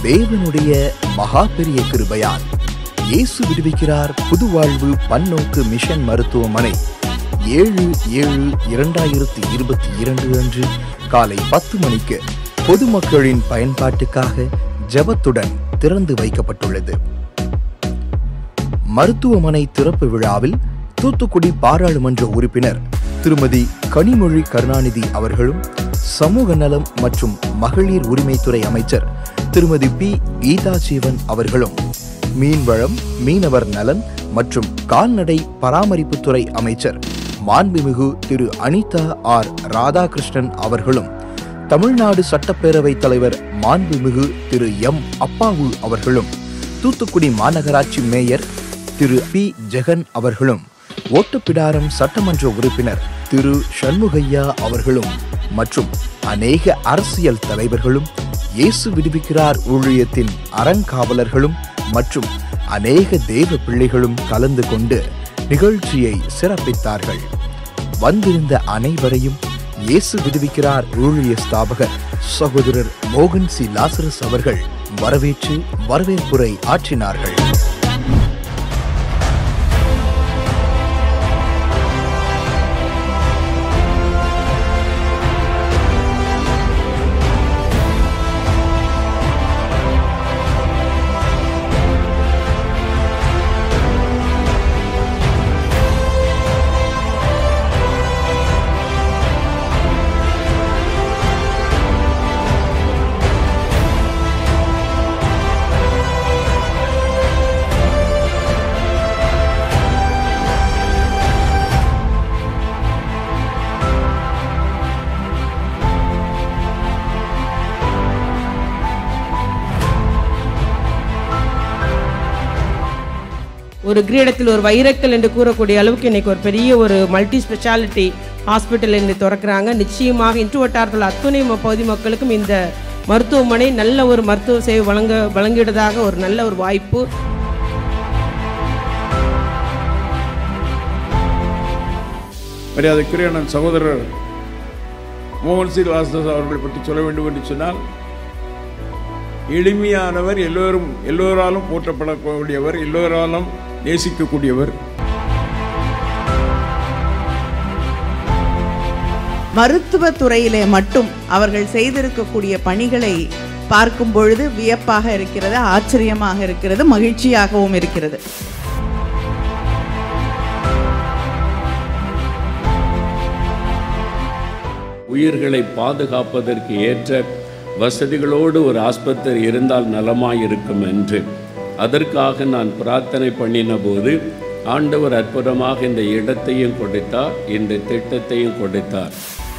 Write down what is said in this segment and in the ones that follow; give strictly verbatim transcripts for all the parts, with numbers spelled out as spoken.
தேவனுடைய மகா பெரிய கிருபையால் இயேசு விடுவிக்கிறார் புதுவாழ்வு பன்னோக்கு மிஷன் மருத்துவமனை ஏழு ஏழு இரண்டாயிரத்தி இருபத்தி இரண்டு அன்று காலை பத்து மணிக்கு பொதுமக்களின் பயன்பாட்டுக்காக ஜெபத்துடன் திறந்து வைக்கப்பட்டுள்ளது. மருத்துவமனை திறப்பு விழாவில் தூத்துக்குடி பாராளுமன்ற உறுப்பினர் திருமதி கனிமொழி கருணாநிதி அவர்களும், சமூக நலம் மற்றும் மகளிர் உரிமைத்துறை அமைச்சர் திருமதி பி கீதா ஜீவன் அவர்களும், மீன்வளம், மீனவர் நலன் மற்றும் கால்நடை பராமரிப்புத்துறை அமைச்சர் மாண்புமிகு திரு அனிதா ஆர் ராதாகிருஷ்ணன் அவர்களும், தமிழ்நாடு சட்டப்பேரவை தலைவர் மாண்புமிகு திரு எம் அப்பாவு அவர்களும், தூத்துக்குடி மாநகராட்சி மேயர் திரு பி ஜெகன் அவர்களும், ஓட்டுப்பிடாரம் சட்டமன்ற உறுப்பினர் திரு சண்முகையா அவர்களும் மற்றும் அநேக அரசியல் தலைவர்களும், இயேசு விடுவிக்கிறார் ஊழியத்தின் அறங்காவலர்களும் மற்றும் அநேக தேவ பிள்ளைகளும் கலந்து கொண்டு நிகழ்ச்சியை சிறப்பித்தார்கள். வந்திருந்த அனைவரையும் இயேசு விடுவிக்கிறார் ஊழிய ஸ்தாபகர் சகோதரர் மோகன் சி லாசரஸ் அவர்கள் வரவேற்று வரவேற்புரை ஆற்றினார்கள். ஒரு கிரீடத்தில் ஒரு வைரக்கல் என்று கூறக்கூடிய அளவுக்கு இன்னைக்கு ஒரு பெரிய ஒரு மல்டி ஸ்பெஷாலிட்டி ஹாஸ்பிட்டல் என்று திறக்கிறாங்க. நிச்சயமாக இன்று வட்டாரத்தில் அத்துணை பகுதி மக்களுக்கும் இந்த மருத்துவமனை நல்ல ஒரு மருத்துவ சேவை வழங்க வழங்கிடுவதாக ஒரு நல்ல ஒரு வாய்ப்பு. மரியாதைக்குரிய நான் சகோதரர் மோகன் சி லாசரஸ் அவர்களை பற்றி சொல்ல வேண்டும் என்று சொன்னால், எளிமையானவர், எல்லோரும் எல்லோராலும் போற்றப்படக்கூடியவர், எல்லோராலும் நேசிக்கக்கூடியவர். மருத்துவ துறையிலே மட்டும் அவர்கள் செய்திருக்கக்கூடிய பணிகளை பார்க்கும் பொழுது வியப்பாக இருக்கிறது, ஆச்சரியமாக இருக்கிறது, மகிழ்ச்சியாகவும் இருக்கிறது. உயிர்களை பாதுகாப்பதற்கு ஏற்ற வசதிகளோடு ஒரு ஆஸ்பத்திரி இருந்தால் நலமாயிருக்கும் என்று அதற்காக நான் பிரார்த்தனை பண்ணின போது ஆண்டவர் அற்புதமாக இந்த இடத்தையும் கொடுத்தார், இந்த திட்டத்தையும் கொடுத்தார்.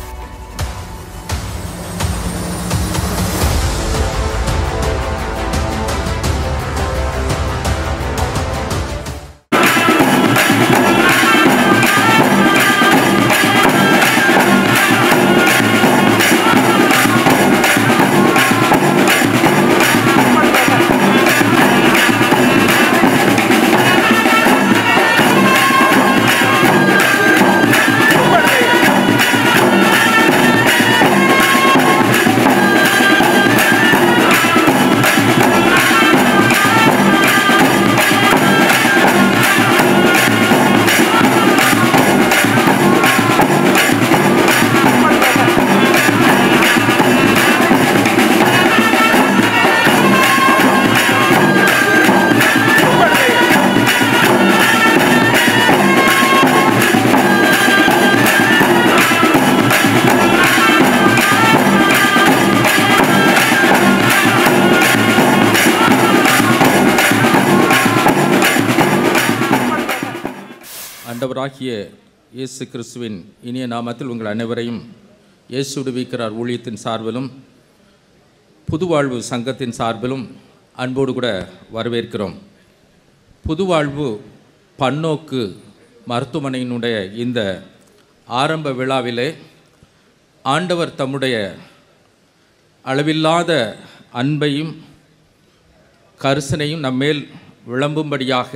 ஆண்டவராகிய இயேசு கிறிஸ்துவின் இனிய நாமத்தில் உங்கள் அனைவரையும் இயேசு விடுவிக்கிறார் ஊழியத்தின் சார்பிலும் புதுவாழ்வு சங்கத்தின் சார்பிலும் அன்போடு கூட வரவேற்கிறோம். புதுவாழ்வு பன்னோக்கு மருத்துவமனையினுடைய இந்த ஆரம்ப விழாவிலே ஆண்டவர் தம்முடைய அளவில்லாத அன்பையும் கரிசனையும் நம்மேல் விளம்பும்படியாக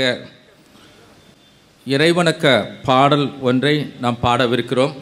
இறைவணக்க பாடல் ஒன்றை நாம் பாடவிருக்கிறோம்.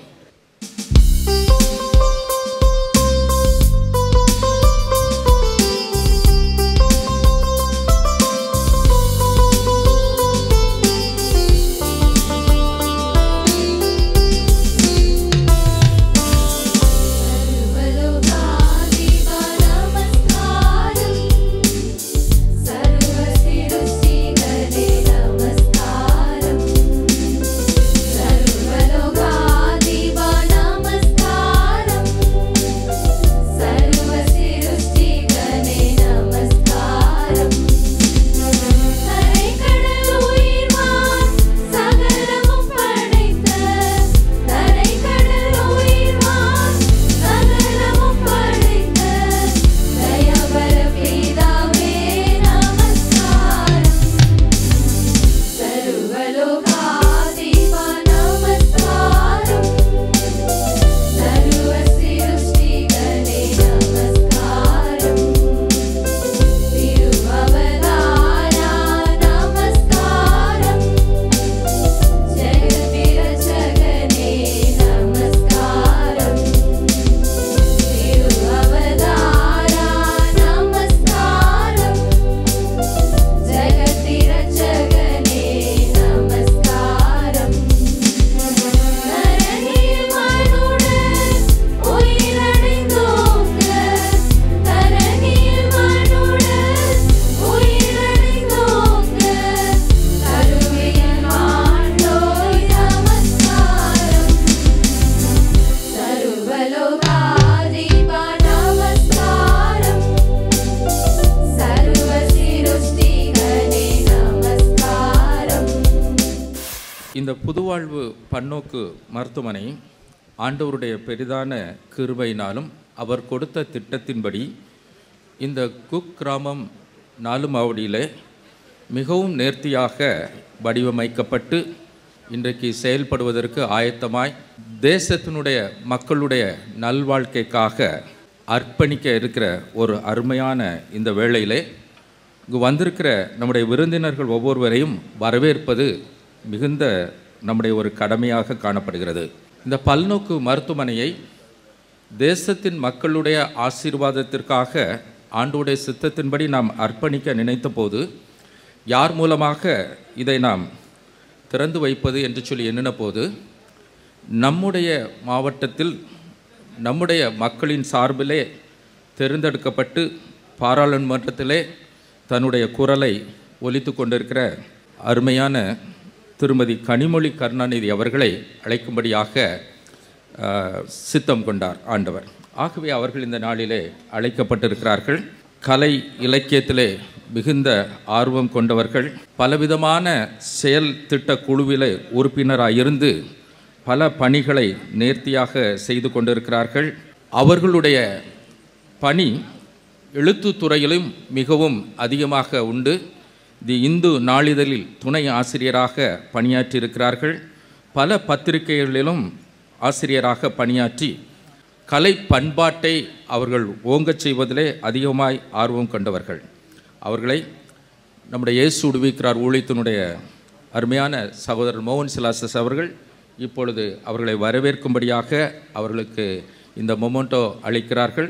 இந்த புதுவாழ்வு பன்னோக்கு மருத்துவமனை ஆண்டவருடைய பெரிதான கிருபையினாலும் அவர் கொடுத்த திட்டத்தின்படி இந்த குக் கிராமம் நாலுமாவடியிலே மிகவும் நேர்த்தியாக வடிவமைக்கப்பட்டு இன்றைக்கு செயல்படுவதற்கு ஆயத்தமாய் தேசத்தினுடைய மக்களுடைய நல்வாழ்க்கைக்காக அர்ப்பணிக்க இருக்கிற ஒரு அருமையான இந்த வேளையிலே இங்கு வந்திருக்கிற நம்முடைய விருந்தினர்கள் ஒவ்வொருவரையும் வரவேற்பது மிகுந்த நம்முடைய ஒரு கடமையாக காணப்படுகிறது. இந்த பல்நோக்கு மருத்துவமனையை தேசத்தின் மக்களுடைய ஆசீர்வாதத்திற்காக ஆண்டவருடைய சித்தத்தின்படி நாம் அர்ப்பணிக்க நினைத்த போது யார் மூலமாக இதை நாம் திறந்து வைப்பது என்று சொல்லி எண்ணின போது நம்முடைய மாவட்டத்தில் நம்முடைய மக்களின் சார்பிலே தேர்ந்தெடுக்கப்பட்டு பாராளுமன்றத்திலே தன்னுடைய குரலை ஒலித்து கொண்டிருக்கிற அருமையான திருமதி கனிமொழி கருணாநிதி அவர்களை அழைக்கும்படியாக சித்தம் கொண்டார் ஆண்டவர். ஆகவே அவர்கள் இந்த நாளிலே அழைக்கப்பட்டிருக்கிறார்கள். கலை இலக்கியத்திலே மிகுந்த ஆர்வம் கொண்டவர்கள், பலவிதமான செயல் திட்ட குழுவிலே உறுப்பினராக இருந்து பல பணிகளை நேர்த்தியாக செய்து கொண்டிருக்கிறார்கள். அவர்களுடைய பணி எழுத்துத்துறையிலும் மிகவும் அதிகமாக உண்டு. தி இந்து நாளிதழில் துணை ஆசிரியராக பணியாற்றியிருக்கிறார்கள். பல பத்திரிகைகளிலும் ஆசிரியராக பணியாற்றி கலை பண்பாட்டை அவர்கள் ஓங்கச் செய்வதிலே அதிகமாய் ஆர்வம் கொண்டவர்கள். அவர்களை நம்முடைய இயேசு விடுவிக்கிறார் ஊழியத்தினுடைய அருமையான சகோதரர் மோகன் சிலாசஸ் அவர்கள் இப்பொழுது அவர்களை வரவேற்கும்படியாக அவர்களுக்கு இந்த மொமெண்டோ அளிக்கிறார்கள்.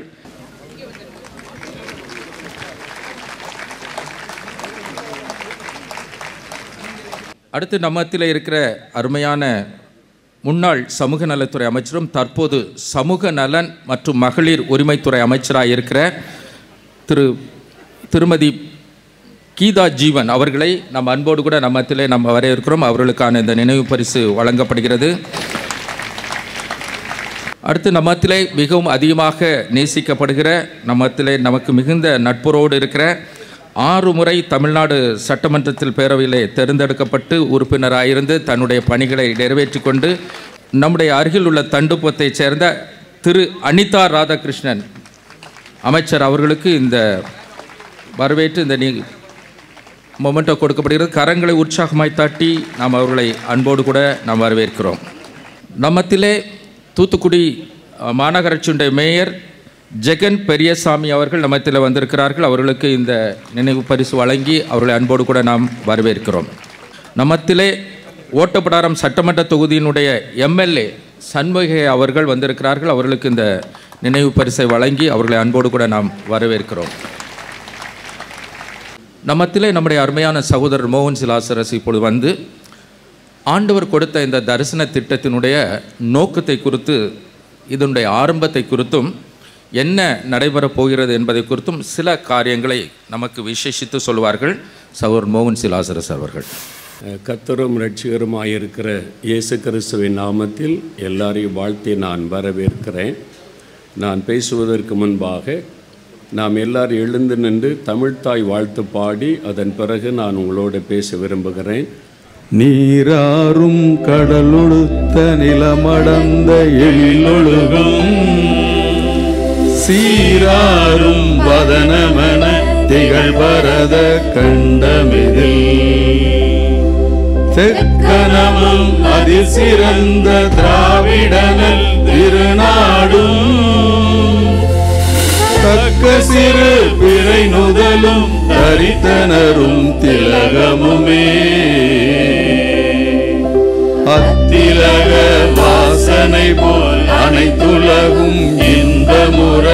அடுத்து நம்மத்தில் இருக்கிற அருமையான முன்னாள் சமூக நலத்துறை அமைச்சரும் தற்போது சமூக நலன் மற்றும் மகளிர் உரிமைத்துறை அமைச்சராக இருக்கிற திரு திருமதி கீதா ஜீவன் அவர்களை நம் அன்போடு கூட நம்மத்திலே நம்ம வரவேற்கிறோம். அவர்களுக்கான இந்த நினைவு பரிசு வழங்கப்படுகிறது. அடுத்து நம்மத்திலே மிகவும் அதிகமாக நேசிக்கப்படுகிற நம்மத்திலே நமக்கு மிகுந்த நட்புறோடு இருக்கிற ஆறு முறை தமிழ்நாடு சட்டமன்றத்தில் பேரவையிலே தேர்ந்தெடுக்கப்பட்டு உறுப்பினராயிருந்து தன்னுடைய பணிகளை நிறைவேற்றி கொண்டு நம்முடைய அருகில் உள்ள தண்டுப்பத்தைச் சேர்ந்த திரு அனிதா ராதாகிருஷ்ணன் அமைச்சர் அவர்களுக்கு இந்த வரவேற்று இந்த நீ மொமெண்டோ கொடுக்கப்படுகிறது. கரங்களை உற்சாகமாய் தட்டி நாம் அவர்களை அன்போடு கூட நாம் வரவேற்கிறோம். நம்மத்திலே தூத்துக்குடி மாநகராட்சியுடைய மேயர் ஜெகன் பெரியசாமி அவர்கள் நம்மத்தில் வந்திருக்கிறார்கள். அவர்களுக்கு இந்த நினைவு பரிசு வழங்கி அவர்களை அன்போடு கூட நாம் வரவேற்கிறோம். நம்மத்திலே ஓட்டப்பிடாரம் சட்டமன்ற தொகுதியினுடைய எம்எல்ஏ சண்முகை அவர்கள் வந்திருக்கிறார்கள். அவர்களுக்கு இந்த நினைவு பரிசை வழங்கி அவர்களை அன்போடு கூட நாம் வரவேற்கிறோம். நம்மத்திலே நம்முடைய அருமையான சகோதரர் மோகன் சிலாசரஸ் இப்பொழுது வந்து ஆண்டவர் கொடுத்த இந்த தரிசன திட்டத்தினுடைய நோக்கத்தை குறித்து, இதனுடைய ஆரம்பத்தை குறித்தும், என்ன நடைபெறப் போகிறது என்பதை குறித்தும் சில காரியங்களை நமக்கு விசேஷித்து சொல்வார்கள் சகோதரர் மோகன் சிலாசரஸ் அவர்கள். கர்த்தரும் இரட்சகருமாயிருக்கிற இயேசு கிறிஸ்துவின் நாமத்தில் எல்லாரையும் வாழ்த்தி நான் வரவேற்கிறேன். நான் பேசுவதற்கு முன்பாக நாம் எல்லாரும் எழுந்து நின்று தமிழ்த்தாய் வாழ்த்து பாடி அதன் பிறகு நான் உங்களோடு பேச விரும்புகிறேன். நீராறும் கடலொழுத்த நிலமடந்த எழிலொழுகும் சீராரும் வதனமன திகழ் பரத கண்டமிதில் தெக்கனமும் அதிசிறந்த திராவிடனல் திருநாடும் தக்க சிறு பிறை நுதலும் தரித்தனரும் திலகமுமே அத்திலக வாசனை போல் அனைத்துலகும் இன்பமுற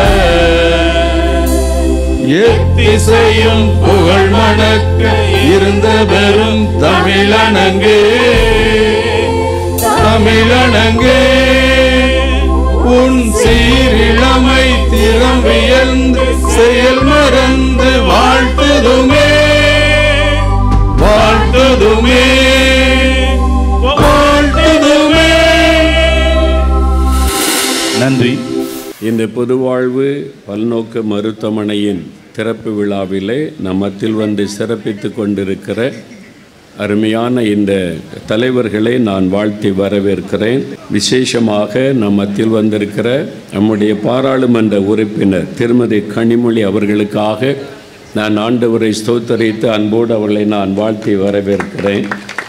எத்திசையும் புகழ் மணக்க இருந்த பெரும் தமிழனங்கே தமிழனங்கே உன் சீரிழமை திறம் வியந்து செயல் மறந்து வாழ்த்துதுமே வாழ்த்துதுமே வாழ்த்துதுமே. நன்றி. இந்த பொதுவாழ்வு பல்நோக்கு மருத்துவமனையின் திறப்பு விழாவிலே நம்மத்தில் வந்து சிறப்பித்து கொண்டிருக்கிற அருமையான இந்த தலைவர்களை நான் வாழ்த்தி வரவேற்கிறேன். விசேஷமாக நம் மத்தியில் வந்திருக்கிற நம்முடைய பாராளுமன்ற உறுப்பினர் திருமதி கனிமொழி அவர்களுக்காக நான் ஆண்டவரை ஸ்தோத்தரித்து அன்போடு அவர்களை நான் வாழ்த்தி வரவேற்கிறேன்.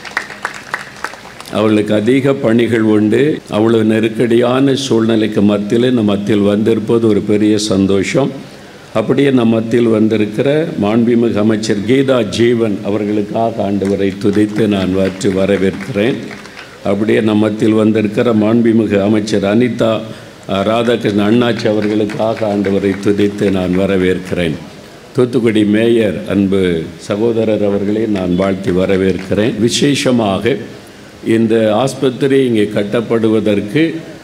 அவளுக்கு அதிக பணிகள் உண்டு. அவ்வளவு நெருக்கடியான சூழ்நிலைக்கு மத்தியில் நம் மத்தியில் வந்திருப்பது ஒரு பெரிய சந்தோஷம். அப்படியே நம் மத்தியில் வந்திருக்கிற மாண்புமிகு அமைச்சர் கீதா ஜீவன் அவர்களுக்காக ஆண்டவரை துதித்து நான் வாற்றி வரவேற்கிறேன். அப்படியே நம் மத்தியில் வந்திருக்கிற மாண்புமிகு அமைச்சர் அனிதா ராதாகிருஷ்ணன் அண்ணாச்சி அவர்களுக்காக ஆண்டவரை துதித்து நான் வரவேற்கிறேன். தூத்துக்குடி மேயர் அன்பு சகோதரர் அவர்களை நான் வாழ்த்தி வரவேற்கிறேன். விசேஷமாக இந்த ஆஸ்பத்திரி இங்கே கட்டப்படுவதற்கு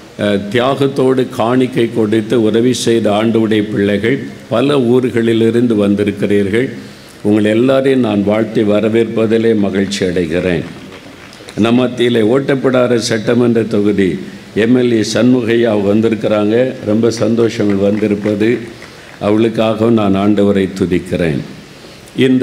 தியாகத்தோடு காணிக்கை கொடுத்து உதவி செய்த ஆண்டவருடைய பிள்ளைகள் பல ஊர்களிலிருந்து வந்திருக்கிறீர்கள். உங்கள் எல்லாரையும் நான் வாழ்த்தி வரவேற்பதிலே மகிழ்ச்சி அடைகிறேன். நம்ம மத்தியில் ஓட்டப்பிடார சட்டமன்ற தொகுதி எம்எல்ஏ சண்முகையா வந்திருக்கிறாங்க. ரொம்ப சந்தோஷங்கள் வந்திருப்பது. அவளுக்காகவும் நான் ஆண்டவரை துதிக்கிறேன். இந்த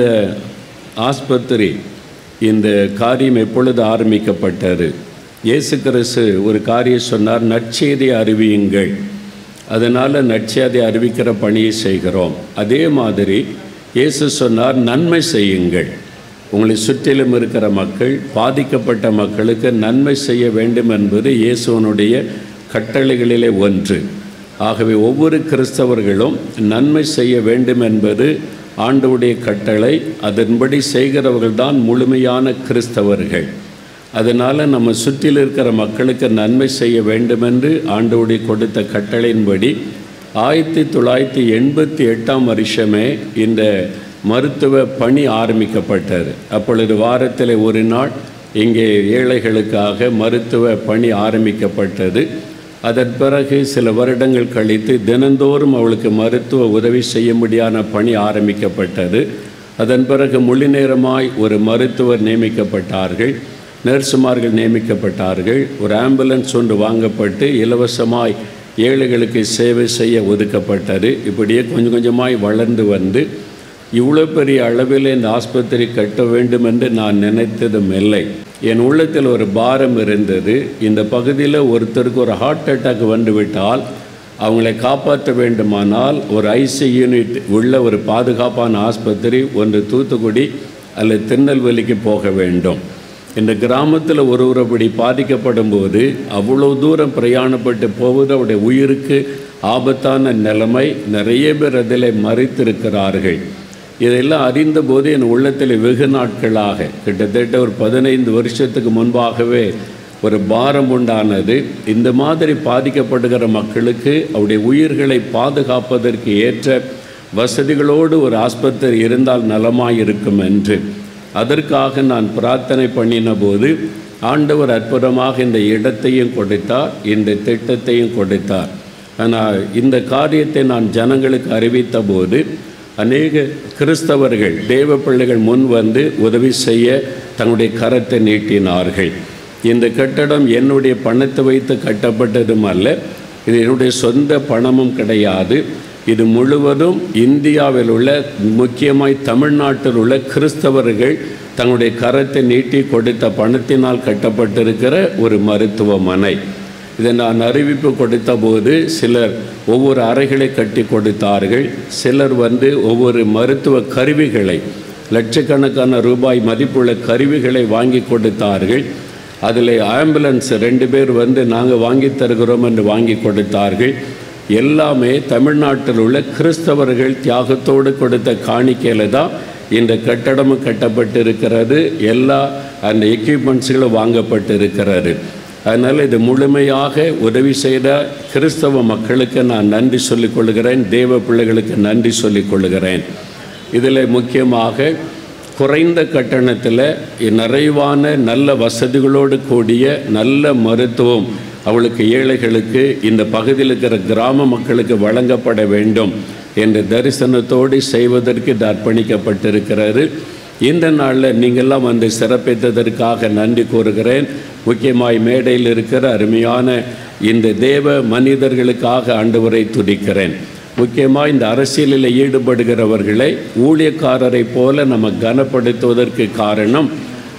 ஆஸ்பத்திரி இந்த காரியம் எப்பொழுது ஆரம்பிக்கப்பட்டது? இயேசு கிறிஸ்து ஒரு காரியம் சொன்னார், நற்செய்தியை அறிவியுங்கள். அதனால் நற்செய்தியை அறிவிக்கிற பணியை செய்கிறோம். அதே மாதிரி இயேசு சொன்னார், நன்மை செய்யுங்கள். உங்களை சுற்றிலும் இருக்கிற மக்கள், பாதிக்கப்பட்ட மக்களுக்கு நன்மை செய்ய வேண்டும் என்பது இயேசுவனுடைய கட்டளைகளிலே ஒன்று. ஆகவே ஒவ்வொரு கிறிஸ்தவர்களும் நன்மை செய்ய வேண்டும் என்பது ஆண்டவருடைய கட்டளை. அதன்படி செய்கிறவர்கள்தான் முழுமையான கிறிஸ்தவர்கள். அதனால் நம்ம சுற்றில் இருக்கிற மக்களுக்கு நன்மை செய்ய வேண்டுமென்று ஆண்டவருடைய கொடுத்த கட்டளையின்படி ஆயிரத்தி தொள்ளாயிரத்தி எண்பத்தி எட்டாம் வருஷமே இந்த மருத்துவ பணி ஆரம்பிக்கப்பட்டது. அப்பொழுது வாரத்தில் ஒரு நாள் இங்கே ஏழைகளுக்காக மருத்துவ பணி ஆரம்பிக்கப்பட்டது. அதன் பிறகு சில வருடங்கள் கழித்து தினந்தோறும் அவளுக்கு மருத்துவ உதவி செய்யும்படியான பணி ஆரம்பிக்கப்பட்டது. அதன் பிறகு முழு நேரமாய் ஒரு மருத்துவர் நியமிக்கப்பட்டார்கள், நர்சுமார்கள் நியமிக்கப்பட்டார்கள். ஒரு ஆம்புலன்ஸ் ஒன்று வாங்கப்பட்டு இலவசமாய் ஏழைகளுக்கு சேவை செய்ய ஒதுக்கப்பட்டது. இப்படியே கொஞ்சம் கொஞ்சமாய் வளர்ந்து வந்து இவ்வளோ பெரிய அளவில் இந்த ஆஸ்பத்திரி கட்ட வேண்டும் என்று நான் நினைத்ததும் இல்லை. என் உள்ளத்தில் ஒரு பாரம் இருந்தது. இந்த பகுதியில் ஒருத்தருக்கு ஒரு ஹார்ட் அட்டாக் வந்துவிட்டால் அவங்களை காப்பாற்ற வேண்டுமானால் ஒரு ஐசி யூனிட் உள்ள ஒரு பாதுகாப்பான ஆஸ்பத்திரி ஒன்று தூத்துக்குடி அல்லது திருநெல்வேலிக்கு போக வேண்டும். இந்த கிராமத்தில் ஒருவர் அப்படி பாதிக்கப்படும் போது அவ்வளோ தூரம் பிரயாணப்பட்டு போவது அவருடைய உயிருக்கு ஆபத்தான நிலைமை. நிறைய பேர் அதில் மறித்திருக்கிறார்கள். இதெல்லாம் அறிந்தபோது என் உள்ளத்தில் வெகு நாட்களாக கிட்டத்தட்ட ஒரு பதினைந்து வருஷத்துக்கு முன்பாகவே ஒரு பாரம் உண்டானது. இந்த மாதிரி பாதிக்கப்படுகிற மக்களுக்கு அவருடைய உயிர்களை பாதுகாப்பதற்கு ஏற்ற வசதிகளோடு ஒரு ஆஸ்பத்திரி இருந்தால் நலமாயிருக்கும் என்று. அதற்காக நான் பிரார்த்தனை பண்ணின போது ஆண்டவர் அற்புதமாக இந்த இடத்தையும் கொடுத்தார், இந்த திட்டத்தையும் கொடுத்தார். ஆனால் இந்த காரியத்தை நான் ஜனங்களுக்கு அறிவித்த போது அநேக கிறிஸ்தவர்கள் தேவ பிள்ளைகள் முன் வந்து உதவி செய்ய தங்களுடைய கரத்தை நீட்டினார்கள். இந்த கட்டடம் என்னுடைய பணத்தை வைத்து கட்டப்பட்டதும் அல்ல, இது என்னுடைய சொந்த பணமும் கிடையாது. இது முழுவதும் இந்தியாவில் உள்ள, முக்கியமாய் தமிழ்நாட்டில் உள்ள கிறிஸ்தவர்கள் தங்களுடைய கரத்தை நீட்டி கொடுத்த பணத்தினால் கட்டப்பட்டிருக்கிற ஒரு மருத்துவமனை. இதை நான் அறிவிப்பு கொடுத்த போது சிலர் ஒவ்வொரு அறைகளை கட்டி கொடுத்தார்கள். சிலர் வந்து ஒவ்வொரு மருத்துவ கருவிகளை, லட்சக்கணக்கான ரூபாய் மதிப்புள்ள கருவிகளை வாங்கி கொடுத்தார்கள். அதில் ஆம்புலன்ஸ் ரெண்டு பேர் வந்து நாங்கள் வாங்கி தருகிறோம் என்று வாங்கி கொடுத்தார்கள். எல்லாமே தமிழ்நாட்டில் உள்ள கிறிஸ்தவர்கள் தியாகத்தோடு கொடுத்த காணிக்கையில் தான் இந்த கட்டடமும் கட்டப்பட்டு இருக்கிறது. எல்லா அந்த எக்யூப்மெண்ட்ஸுகளும் வாங்கப்பட்டு இருக்கிறது. அதனால் இது முழுமையாக உதவி செய்த கிறிஸ்தவ மக்களுக்கு நான் நன்றி சொல்லிக் கொள்கிறேன். தேவ பிள்ளைகளுக்கு நன்றி சொல்லிக் கொள்கிறேன். இதில் முக்கியமாக குறைந்த கட்டணத்தில் நிறைவான நல்ல வசதிகளோடு கூடிய நல்ல மருத்துவம் அவளுக்கு, ஏழைகளுக்கு, இந்த பகுதியில் இருக்கிற கிராம மக்களுக்கு வழங்கப்பட வேண்டும் என்ற தரிசனத்தோடு செய்வதற்கு இது அர்ப்பணிக்கப்பட்டிருக்கிறது. இந்த நாளில் நீங்கள்லாம் வந்து சிறப்பித்ததற்காக நன்றி கூறுகிறேன். முக்கியமாய் மேடையில் இருக்கிற அருமையான இந்த தேவ மனிதர்களுக்காக ஆண்டவரை துதிக்கிறேன். முக்கியமாக இந்த அரசியலில் ஈடுபடுகிறவர்களை ஊழியக்காரரை போல நம்ம கனப்படுத்துவதற்கு காரணம்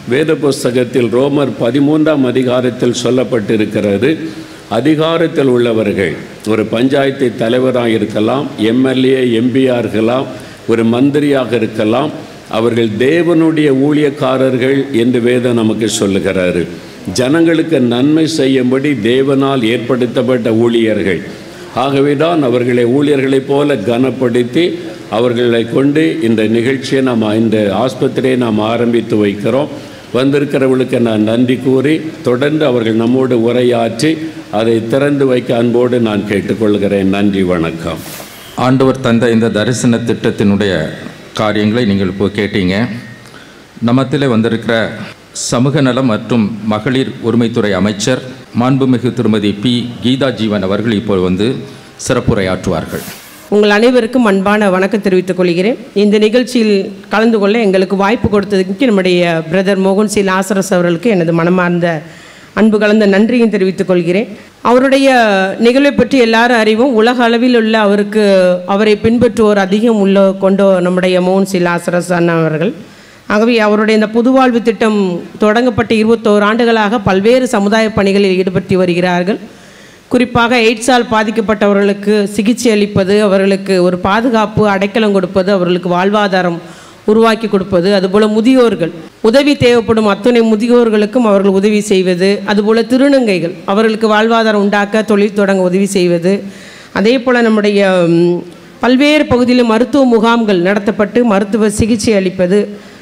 வேத புஸ்தகத்தில் ரோமர் பதிமூன்றாம் அதிகாரத்தில் சொல்லப்பட்டிருக்கிறது. அதிகாரத்தில் உள்ளவர்கள் ஒரு பஞ்சாயத்து தலைவராக இருக்கலாம், எம்எல்ஏ எம்பியாக இருக்கலாம், ஒரு மந்திரியாக இருக்கலாம், அவர்கள் தேவனுடைய ஊழியக்காரர்கள் என்று வேதம் நமக்கு சொல்லுகிறாரு. ஜனங்களுக்கு நன்மை செய்யும்படி தேவனால் ஏற்படுத்தப்பட்ட ஊழியர்கள். ஆகவே தான் அவர்களை ஊழியர்களைப் போல கனப்படுத்தி அவர்களை கொண்டு இந்த நிகழ்ச்சியை நாம் இந்த ஆஸ்பத்திரியை நாம் ஆரம்பித்து வைக்கிறோம். வந்திருக்கிறவர்களுக்கு நான் நன்றி கூறி தொடர்ந்து அவர்கள் நம்மோடு உரையாற்றி அதை திறந்து வைக்க அன்போடு நான் கேட்டுக்கொள்கிறேன். நன்றி, வணக்கம். ஆண்டவர் தந்த இந்த தரிசன திட்டத்தினுடைய காரியங்களை நீங்கள் இப்போ கேட்டீங்க. நம்மத்திலே வந்திருக்கிற சமூக நலம் மற்றும் மகளிர் உரிமைத்துறை அமைச்சர் மாண்புமிகு திருமதி பி கீதா ஜீவன் அவர்கள் இப்போ வந்து சிறப்புரையாற்றுவார்கள். உங்கள் அனைவருக்கும் அன்பான வணக்கம் தெரிவித்துக் கொள்கிறேன். இந்த நிகழ்ச்சியில் கலந்து கொள்ள எங்களுக்கு வாய்ப்பு கொடுத்ததுக்கு நம்முடைய பிரதர் மோகன் சி லாசரஸ் அவர்களுக்கு எனது மனமார்ந்த அன்பு கலந்த நன்றியும் தெரிவித்துக் கொள்கிறேன். அவருடைய நிகழ்வை பற்றி எல்லாரும் அறிவோம். உலக அளவில் உள்ள அவருக்கு அவரை பின்பற்றுவோர் அதிகம் உள்ள கொண்ட நம்முடைய மோகன் சி லாசரஸ் அண்ணா அவர்கள். ஆகவே அவருடைய இந்த புதுவாழ்வு திட்டம் தொடங்கப்பட்ட இருபத்தோரு ஆண்டுகளாக பல்வேறு சமுதாய பணிகளில் ஈடுபட்டு வருகிறார்கள். குறிப்பாக எய்ட்ஸால் பாதிக்கப்பட்டவர்களுக்கு சிகிச்சை அளிப்பது, அவர்களுக்கு ஒரு பாதுகாப்பு அடைக்கலம் கொடுப்பது, அவர்களுக்கு வாழ்வாதாரம் உருவாக்கி கொடுப்பது, அதுபோல் முதியோர்கள் உதவி தேவைப்படும் அத்துணை முதியோர்களுக்கும் அவர்கள் உதவி செய்வது, அதுபோல் திருநங்கைகள் அவர்களுக்கு வாழ்வாதாரம் உண்டாக்க தொழில் தொடங்க உதவி செய்வது, அதே போல் நம்முடைய பல்வேறு பகுதியில் மருத்துவ முகாம்கள் நடத்தப்பட்டு மருத்துவ சிகிச்சை அளிப்பது,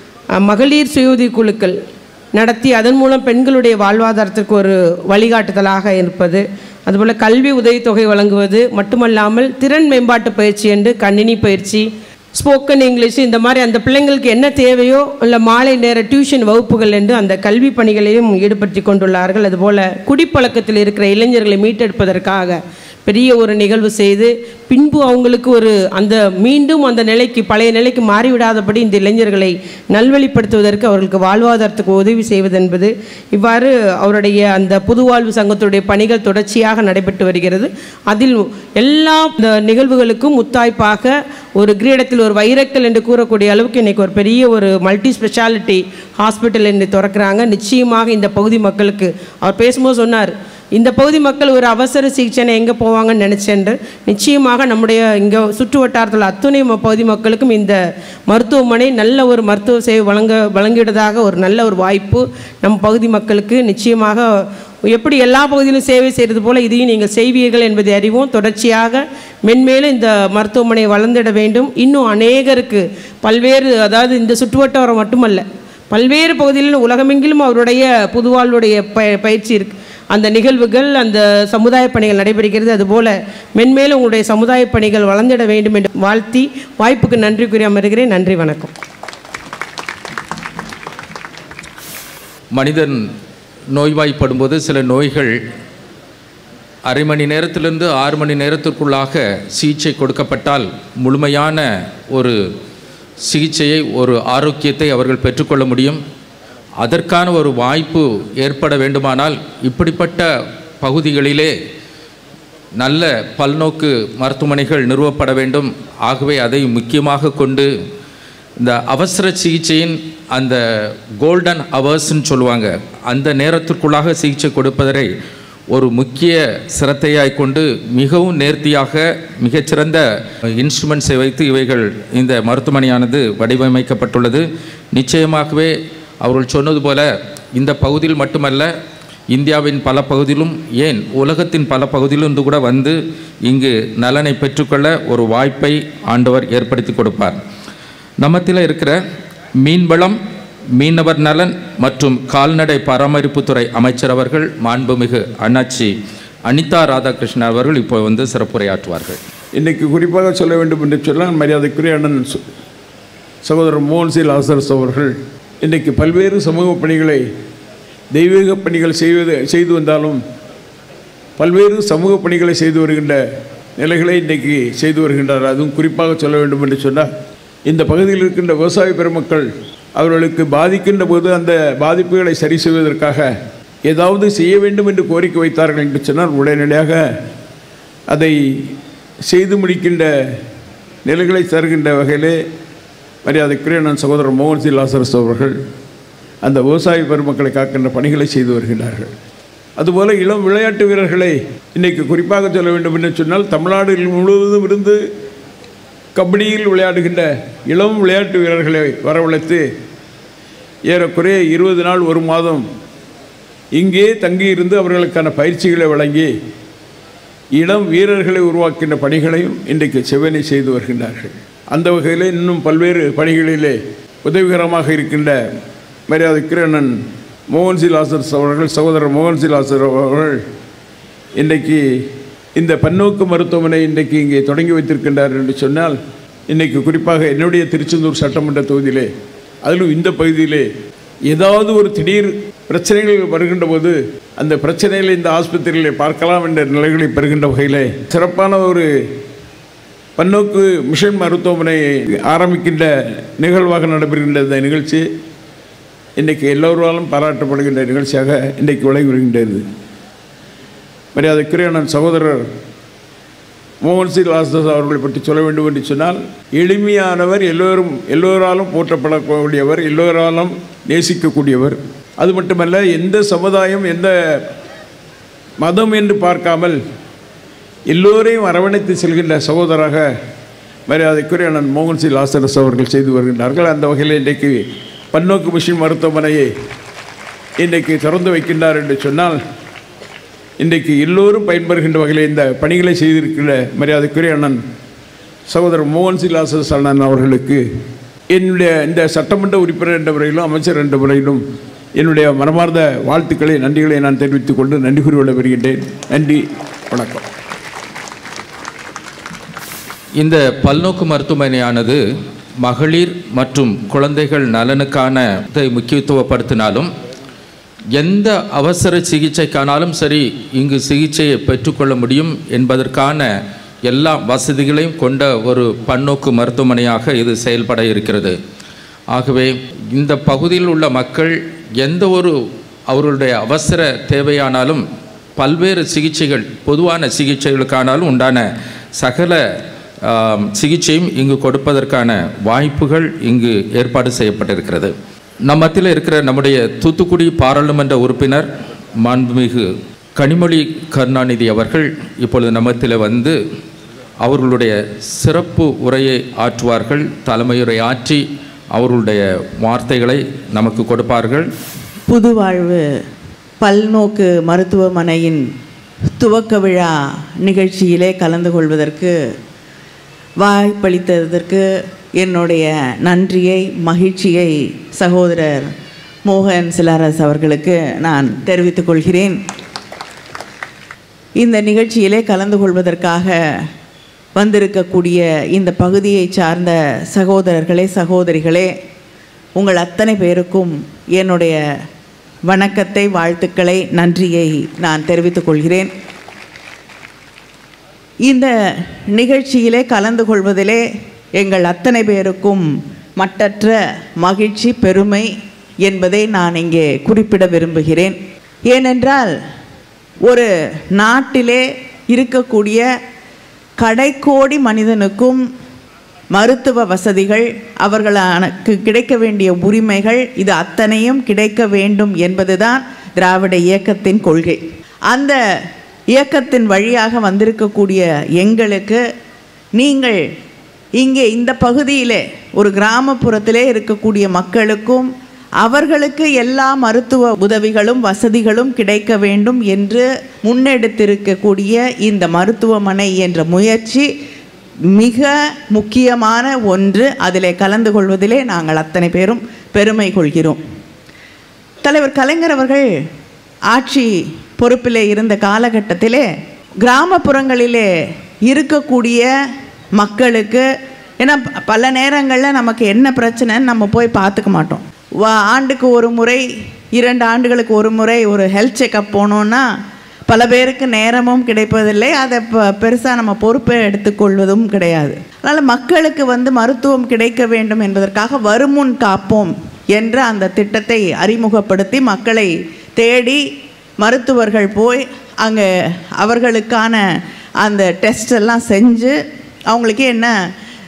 மகளிர் சுய குழுக்கள் நடத்தி அதன் மூலம் பெண்களுடைய வாழ்வாதாரத்திற்கு ஒரு வழிகாட்டுதலாக இருப்பது, அதுபோல் கல்வி உதவித்தொகை வழங்குவது மட்டுமல்லாமல் திறன் மேம்பாட்டு பயிற்சி என்று கணினி பயிற்சி, ஸ்போக்கன் இங்கிலீஷ், இந்த மாதிரி அந்த பிள்ளைங்களுக்கு என்ன தேவையோ இல்லை மாலை நேர டியூஷன் வகுப்புகள் என்று அந்த கல்வி பணிகளையும் ஈடுபடுத்தி கொண்டுள்ளார்கள். அதுபோல் குடிப்பழக்கத்தில் இருக்கிற இளைஞர்களை மீட்டெடுப்பதற்காக பெரிய ஒரு நிகழ்வு செய்து பின்பு அவங்களுக்கு ஒரு அந்த மீண்டும் அந்த நிலைக்கு பழைய நிலைக்கு மாறிவிடாதபடி இந்த இளைஞர்களை நல்வழிப்படுத்துவதற்கு அவர்களுக்கு வாழ்வாதாரத்துக்கு உதவி செய்வது என்பது இவ்வாறு அவருடைய அந்த புதுவாழ்வு சங்கத்துடைய பணிகள் தொடர்ச்சியாக நடைபெற்று வருகிறது. அதில் எல்லா இந்த நிகழ்வுகளுக்கும் முத்தாய்ப்பாக ஒரு கிரீடத்தில் ஒரு வைரக்கல் என்று கூறக்கூடிய அளவுக்கு இன்றைக்கி ஒரு பெரிய ஒரு மல்டி ஸ்பெஷாலிட்டி ஹாஸ்பிட்டல் என்று திறக்கிறாங்க. நிச்சயமாக இந்த பகுதி மக்களுக்கு அவர் பேசும்போது சொன்னார், இந்த பகுதி மக்கள் ஒரு அவசர சிகிச்சைனை எங்கே போவாங்கன்னு நினச்சேன்று நிச்சயமாக நம்முடைய இங்கே சுற்று வட்டாரத்தில் அத்துணை பகுதி மக்களுக்கும் இந்த மருத்துவமனை நல்ல ஒரு மருத்துவ சேவை வழங்க வழங்கிடுவதாக ஒரு நல்ல ஒரு வாய்ப்பு நம் பகுதி மக்களுக்கு. நிச்சயமாக எப்படி எல்லா பகுதியிலும் சேவை செய்கிறது போல் இதையும் நீங்கள் செய்வீர்கள் என்பதை அறிவோம். தொடர்ச்சியாக மென்மேலும் இந்த மருத்துவமனை வளர்ந்திட வேண்டும். இன்னும் அநேகருக்கு பல்வேறு, அதாவது இந்த சுற்றுவட்டாரம் மட்டுமல்ல பல்வேறு பகுதிகளிலும் உலகமெங்கிலும் அவருடைய புதுவாழ்வுடைய ப பயிற்சி இருக்குது. அந்த நிகழ்வுகள் அந்த சமுதாய பணிகள் நடைபெறுகிறது. அதுபோல் மென்மேலும் உங்களுடைய சமுதாய பணிகள் வளர்ந்திட வேண்டும் என்று வாழ்த்தி வாய்ப்புக்கு நன்றி கூறி அமர்கிறேன். நன்றி, வணக்கம். மனிதன் நோய்வாய்ப்படும் போது சில நோய்கள் அரை மணி நேரத்திலிருந்து ஆறு மணி நேரத்திற்குள்ளாக சிகிச்சை கொடுக்கப்பட்டால் முழுமையான ஒரு சிகிச்சையை, ஒரு ஆரோக்கியத்தை அவர்கள் பெற்றுக்கொள்ள முடியும். அதற்கான ஒரு வாய்ப்பு ஏற்பட வேண்டுமானால் இப்படிப்பட்ட பகுதிகளிலே நல்ல பல்நோக்கு மருத்துவமனைகள் நிறுவப்பட வேண்டும். ஆகவே அதை முக்கியமாக கொண்டு இந்த அவசர சிகிச்சையின் அந்த கோல்டன் ஹவர்ஸ்ன்னு சொல்லுவாங்க, அந்த நேரத்திற்குள்ளாக சிகிச்சை கொடுப்பதை ஒரு முக்கிய சிரத்தையாய் கொண்டு மிகவும் நேர்த்தியாக மிகச்சிறந்த இன்ஸ்ட்ருமெண்ட்ஸை வைத்து இவைகள் இந்த மருத்துவமனையானது வடிவமைக்கப்பட்டுள்ளது. நிச்சயமாகவே அவர்கள் சொன்னது போல இந்த பகுதியில் மட்டுமல்ல, இந்தியாவின் பல பகுதியிலும், ஏன் உலகத்தின் பல பகுதியிலிருந்து கூட வந்து இங்கு நலனை பெற்றுக்கொள்ள ஒரு வாய்ப்பை ஆண்டவர் ஏற்படுத்தி கொடுப்பார். நம்மத்தில் இருக்கிற மீன்வளம், மீனவர் நலன் மற்றும் கால்நடை பராமரிப்புத்துறை அமைச்சர் அவர்கள் மாண்புமிகு அண்ணாச்சி அனிதா ராதாகிருஷ்ணன் அவர்கள் இப்போ வந்து சிறப்புரையாற்றுவார்கள். இன்றைக்கு குறிப்பாக சொல்ல வேண்டும் என்று சொன்னால், மரியாதைக்குரிய அண்ணன் சகோதரர் மோகன் சி லாசரஸ் அவர்கள் இன்றைக்கு பல்வேறு சமூக பணிகளை, தெய்வீக பணிகள் செய்வது செய்து வந்தாலும் பல்வேறு சமூக பணிகளை செய்து வருகின்ற நிலைகளை இன்றைக்கு செய்து வருகின்றார். அதுவும் குறிப்பாக சொல்ல வேண்டும் என்று சொன்னால், இந்த பகுதியில் இருக்கின்ற விவசாய பெருமக்கள் அவர்களுக்கு பாதிக்கின்ற போது அந்த பாதிப்புகளை சரி செய்வதற்காக ஏதாவது செய்ய வேண்டும் என்று கோரிக்கை வைத்தார்கள் என்று சொன்னால் உடனடியாக அதை செய்து முடிக்கின்ற நிலைகளை தருகின்ற வகையிலே மரியாதைக்குரிய நான் சகோதரர் மோகன் சி லாசரஸ் அவர்கள் அந்த விவசாய பெருமக்களை காக்கின்ற பணிகளை செய்து வருகிறார்கள். அதுபோல் இளம் விளையாட்டு வீரர்களை இன்றைக்கு குறிப்பாக சொல்ல வேண்டும் என்று சொன்னால், தமிழ்நாடு முழுவதும் இருந்து கபடியில் விளையாடுகின்ற இளம் விளையாட்டு வீரர்களை வரவழைத்து ஏறக்குறைய இருபது நாள் ஒரு மாதம் இங்கே தங்கியிருந்து அவர்களுக்கான பயிற்சிகளை வழங்கி இளம் வீரர்களை உருவாக்கின்ற பணிகளையும் இன்றைக்கு செவ்வனே செய்து வருகின்றார்கள். அந்த வகையில் இன்னும் பல்வேறு பணிகளிலே உதவிகரமாக இருக்கின்ற மரியாதைக்குரிய அண்ணன் மோகன்சி லாசர் அவர்கள், சகோதரர் மோகன்சி லாசர் அவர்கள் இன்றைக்கு இந்த பன்னோக்கு மருத்துவமனை இன்றைக்கு இங்கே தொடங்கி வைத்திருக்கின்றார் என்று சொன்னால், இன்றைக்கு குறிப்பாக என்னுடைய திருச்செந்தூர் சட்டமன்ற தொகுதியிலே, அதிலும் இந்த பகுதியிலே ஏதாவது ஒரு திடீர் பிரச்சனைகள் வருகின்ற போது அந்த பிரச்சனைகளை இந்த ஆஸ்பத்திரியிலே பார்க்கலாம் என்ற நிலைகளை பெறுகின்ற வகையில் சிறப்பான ஒரு பன்னோக்கு மிஷன் மருத்துவமனை ஆரம்பிக்கின்ற நிகழ்வாக நடைபெறுகின்ற இந்த நிகழ்ச்சி இன்றைக்கு எல்லோராலும் பாராட்டப்படுகின்ற நிகழ்ச்சியாக இன்றைக்கு விளங்கி வருகின்றது. மரியாதைக்குரிய நான் சகோதரர் மோகன்சி லாசர் அவர்களை பற்றி சொல்ல வேண்டும் என்று சொன்னால், எளிமையானவர், எல்லோரும் எல்லோராலும் போற்றப்படக்கூடியவர், எல்லோராலும் நேசிக்கக்கூடியவர். அது மட்டுமல்ல, எந்த சமுதாயம் எந்த மதம் என்று பார்க்காமல் எல்லோரையும் அரவணைத்து செல்கின்ற சகோதராக மரியாதைக்குரிய நான் மோகன்சி லாசரஸ் அவர்கள் செய்து வருகின்றார்கள். அந்த வகையில் இன்றைக்கு பன்னோக்கு மிஷன் மருத்துவமனையை இன்றைக்கு திறந்து வைக்கின்றார் என்று சொன்னால், இன்றைக்கு எல்லோரும் பயன்பெறுகின்ற வகையில் இந்த பணிகளை செய்திருக்கிற மரியாதைக்குரிய அண்ணன் சகோதரர் மோகன்சி லாசரஸ் அண்ணன் அவர்களுக்கு என்னுடைய இந்த சட்டமன்ற உறுப்பினர் என்ற முறையிலும் அமைச்சர் என்ற முறையிலும் என்னுடைய மனமார்ந்த வாழ்த்துக்களை, நன்றிகளை நான் தெரிவித்துக் கொண்டு நன்றி கூறி விட வருகின்றேன். நன்றி, வணக்கம். இந்த பல்நோக்கு மருத்துவமனையானது மகளிர் மற்றும் குழந்தைகள் நலனுக்கான முக்கியத்துவப்படுத்தினாலும், எந்த அவசர சிகிச்சைக்கானாலும் சரி இங்கு சிகிச்சையை பெற்றுக்கொள்ள முடியும் என்பதற்கான எல்லா வசதிகளையும் கொண்ட ஒரு பன்னோக்கு மருத்துவமனையாக இது செயல்பட இருக்கிறது. ஆகவே இந்த பகுதியில் உள்ள மக்கள் எந்த ஒரு அவர்களுடைய அவசர தேவையானாலும், பல்வேறு சிகிச்சைகள், பொதுவான சிகிச்சைகளுக்கானாலும் உண்டான சகல சிகிச்சையும் இங்கு கொடுப்பதற்கான வாய்ப்புகள் இங்கு ஏற்பாடு செய்யப்பட்டிருக்கிறது. நம் மத்தியில் இருக்கிற நம்முடைய தூத்துக்குடி பாராளுமன்ற உறுப்பினர் மாண்புமிகு கனிமொழி கருணாநிதி அவர்கள் இப்பொழுது நம்மத்தில் வந்து அவர்களுடைய சிறப்பு உரையை ஆற்றுவார்கள். தலைமையுரை ஆற்றி அவர்களுடைய வார்த்தைகளை நமக்கு கொடுப்பார்கள். புதுவாழ்வு பல்நோக்கு மருத்துவமனையின் துவக்க விழா நிகழ்ச்சியிலே கலந்து கொள்வதற்கு வாய்ப்பளித்ததற்கு என்னுடைய நன்றியை, மகிழ்ச்சியை சகோதரர் மோகன் சிலாரஸ் அவர்களுக்கு நான் தெரிவித்துக் கொள்கிறேன். இந்த நிகழ்ச்சியிலே கலந்து கொள்வதற்காக வந்திருக்கக்கூடிய இந்த பகுதியை சார்ந்த சகோதரர்களே, சகோதரிகளே, உங்கள் அத்தனை பேருக்கும் என்னுடைய வணக்கத்தை, வாழ்த்துக்களை, நன்றியை நான் தெரிவித்துக் கொள்கிறேன். இந்த நிகழ்ச்சியிலே கலந்து கொள்வதிலே எங்கள் அத்தனை பேருக்கும் மட்டற்ற மகிழ்ச்சி, பெருமை என்பதை நான் இங்கே குறிப்பிட விரும்புகிறேன். ஏனென்றால் ஒரு நாட்டிலே இருக்கக்கூடிய கடைக்கோடி மனிதனுக்கும் மருத்துவ வசதிகள், அவர்களுக்கு கிடைக்க வேண்டிய உரிமைகள், இது அத்தனையும் கிடைக்க வேண்டும் என்பதுதான் திராவிட இயக்கத்தின் கொள்கை. அந்த இயக்கத்தின் வழியாக வந்திருக்கக்கூடிய எங்களுக்கு, நீங்கள் இங்கே இந்த பகுதியிலே ஒரு கிராமப்புறத்திலே இருக்கக்கூடிய மக்களுக்கும் அவர்களுக்கு எல்லா மருத்துவ உதவிகளும் வசதிகளும் கிடைக்க வேண்டும் என்று முன்னெடுத்திருக்கக்கூடிய இந்த மருத்துவமனை என்ற முயற்சி மிக முக்கியமான ஒன்று. அதிலே கலந்து கொள்வதிலே நாங்கள் அத்தனை பேரும் பெருமை கொள்கிறோம். தலைவர் கலைஞர் அவர்கள் ஆட்சி பொறுப்பிலே இருந்த காலகட்டத்திலே கிராமப்புறங்களிலே இருக்கக்கூடிய மக்களுக்கு, ஏன்னா பல நேரங்களில் நமக்கு என்ன பிரச்சனைன்னு நம்ம போய் பார்த்துக்க மாட்டோம். வா ஆண்டுக்கு ஒரு முறை, இரண்டு ஆண்டுகளுக்கு ஒரு முறை ஒரு ஹெல்த் செக்கப் போனோன்னா பல பேருக்கு நேரமும் கிடைப்பதில்லை, அதை பெருசாக நம்ம பொறுப்பை எடுத்துக்கொள்வதும் கிடையாது. அதனால் மக்களுக்கு வந்து மருத்துவம் கிடைக்க வேண்டும் என்பதற்காக வருமுன் காப்போம் என்ற அந்த திட்டத்தை அறிமுகப்படுத்தி மக்களை தேடி மருத்துவர்கள் போய் அங்கே அவர்களுக்கான அந்த டெஸ்ட் எல்லாம் செஞ்சு அவங்களுக்கு என்ன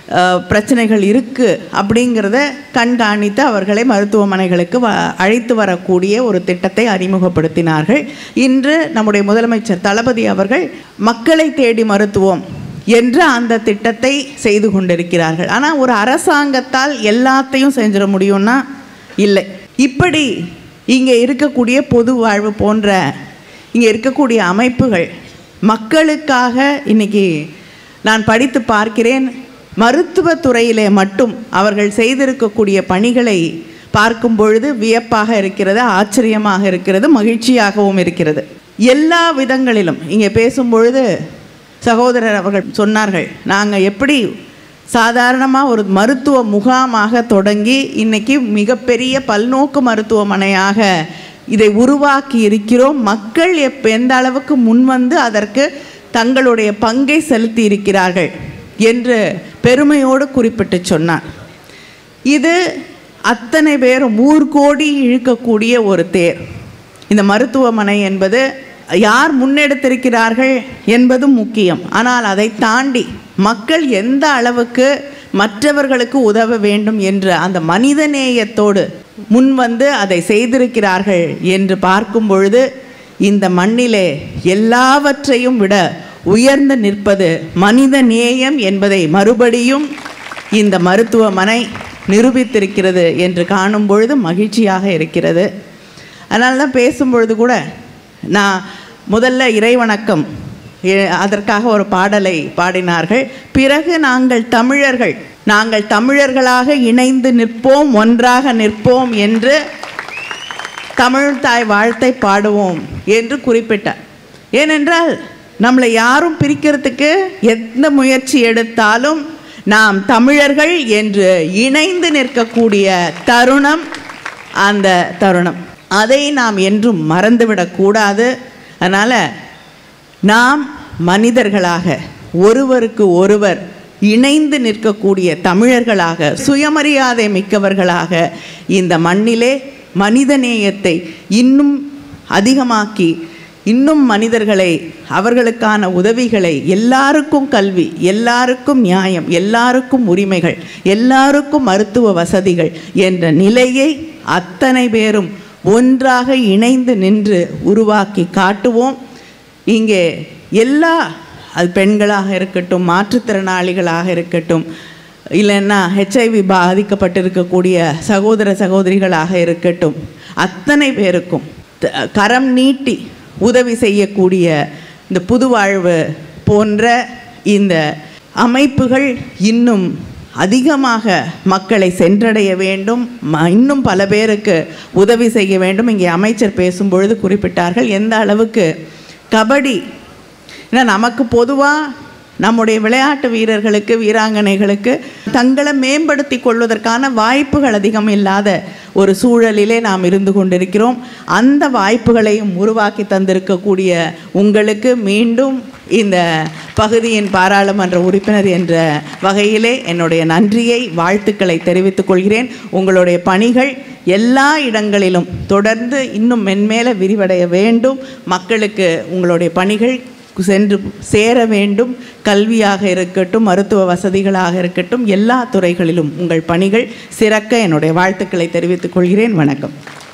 பிரச்சனைகள் இருக்குது அப்படிங்கிறத கண்காணித்து அவர்களை மருத்துவமனைகளுக்கு வ அழைத்து வரக்கூடிய ஒரு திட்டத்தை அறிமுகப்படுத்தினார்கள். இன்று நம்முடைய முதலமைச்சர் தளபதி அவர்கள் மக்களை தேடி மருத்துவம் என்ற அந்த திட்டத்தை செய்து கொண்டிருக்கிறார்கள். ஆனால் ஒரு அரசாங்கத்தால் எல்லாத்தையும் செஞ்சிட முடியும்னா இல்லை. இப்படி இங்கே இருக்கக்கூடிய பொது வாழ்வு போன்ற இங்கே இருக்கக்கூடிய அமைப்புகள் மக்களுக்காக இன்றைக்கி நான் படித்து பார்க்கிறேன். மருத்துவத்துறையிலே மட்டும் அவர்கள் செய்திருக்கக்கூடிய பணிகளை பார்க்கும் பொழுது வியப்பாக இருக்கிறது, ஆச்சரியமாக இருக்கிறது, மகிழ்ச்சியாகவும் இருக்கிறது. எல்லா விதங்களிலும் இங்கே பேசும்பொழுது சகோதரர் அவர்கள் சொன்னார்கள், நாங்கள் எப்படி சாதாரணமாக ஒரு மருத்துவ முகாமாக தொடங்கி இன்றைக்கி மிகப்பெரிய பல்நோக்கு மருத்துவமனையாக இதை உருவாக்கி இருக்கிறோம். மக்கள் எப் எந்த அளவுக்கு முன்வந்து அதற்கு தங்களுடைய பங்கை செலுத்தி இருக்கிறார்கள் என்று பெருமையோடு குறிப்பிட்டு சொன்னார். இது அத்தனை பேரும் ஊர்கோடி இழுக்கக்கூடிய ஒரு தேர். இந்த மருத்துவமனை என்பது யார் முன்னெடுத்திருக்கிறார்கள் என்பதும் முக்கியம். ஆனால் அதை தாண்டி மக்கள் எந்த அளவுக்கு மற்றவர்களுக்கு உதவ வேண்டும் என்ற அந்த மனிதநேயத்தோடு முன்வந்து அதை செய்திருக்கிறார்கள் என்று பார்க்கும் பொழுது இந்த மண்ணிலே எல்லாவற்றையும் விட உயர்ந்து நிற்பது மனித நேயம் என்பதை மறுபடியும் இந்த மருத்துவமனை நிரூபித்திருக்கிறது என்று காணும் பொழுது மகிழ்ச்சியாக இருக்கிறது. அதனால தான் பேசும்பொழுது கூட நான் முதல்ல இறைவணக்கம் அதற்காக ஒரு பாடலை பாடினார்கள். பிறகு நாங்கள் தமிழர்கள் நாங்கள் தமிழர்களாக இணைந்து நிற்போம், ஒன்றாக நிற்போம் என்று தமிழ் தாய் வாழ்த்தை பாடுவோம் என்று குறிப்பிட்டார். ஏனென்றால் நம்மளை யாரும் பிரிக்கிறதுக்கு எந்த முயற்சி எடுத்தாலும் நாம் தமிழர்கள் என்று இணைந்து நிற்கக்கூடிய தருணம் அந்த தருணம். அதை நாம் என்றும் மறந்துவிடக்கூடாது. அதனால் நாம் மனிதர்களாக ஒருவருக்கு ஒருவர் இணைந்து நிற்கக்கூடிய தமிழர்களாக சுயமரியாதை மிக்கவர்களாக இந்த மண்ணிலே மனிதநேயத்தை இன்னும் அதிகமாக்கி இன்னும் மனிதர்களை அவர்களுக்கான உதவிகளை எல்லாருக்கும் கல்வி, எல்லாருக்கும் நியாயம், எல்லாருக்கும் உரிமைகள், எல்லாருக்கும் மருத்துவ வசதிகள் என்ற நிலையை அத்தனை பேரும் ஒன்றாக இணைந்து நின்று உருவாக்கி காட்டுவோம். இங்கே எல்லா அது பெண்களாக இருக்கட்டும், மாற்றுத்திறனாளிகளாக இருக்கட்டும், இல்லைன்னா ஹெச்ஐவி பாதிக்கப்பட்டிருக்கக்கூடிய சகோதர சகோதரிகளாக இருக்கட்டும், அத்தனை பேருக்கும் கரம் நீட்டி உதவி செய்யக்கூடிய இந்த புது வாழ்வு போன்ற இந்த அமைப்புகள் இன்னும் அதிகமாக மக்களை சென்றடைய வேண்டும், இன்னும் பல பேருக்கு உதவி செய்ய வேண்டும். இங்கே அமைச்சர் பேசும்பொழுது குறிப்பிட்டார்கள் எந்த அளவுக்கு கபடி, ஏன்னா நமக்கு பொதுவாக நம்முடைய விளையாட்டு வீரர்களுக்கு வீராங்கனைகளுக்கு தங்களை மேம்படுத்தி கொள்வதற்கான வாய்ப்புகள் அதிகம் இல்லாத ஒரு சூழலிலே நாம் இருந்து கொண்டிருக்கிறோம். அந்த வாய்ப்புகளையும் உருவாக்கி தந்திருக்கக்கூடிய உங்களுக்கு மீண்டும் இந்த பகுதியின் பாராளுமன்ற உறுப்பினர் என்ற வகையிலே என்னுடைய நன்றியை வாழ்த்துக்களை தெரிவித்துக் கொள்கிறேன். உங்களுடைய பணிகள் எல்லா இடங்களிலும் தொடர்ந்து இன்னும் மென்மேல விரிவடைய வேண்டும். மக்களுக்கு உங்களுடைய பணிகள் சென்று சேர வேண்டும். கல்வியாக இருக்கட்டும், மருத்துவ வசதிகளாக இருக்கட்டும், எல்லா துறைகளிலும் உங்கள் பணிகள் சிறக்க என்னுடைய வாழ்த்துக்களை தெரிவித்துக் கொள்கிறேன். வணக்கம்.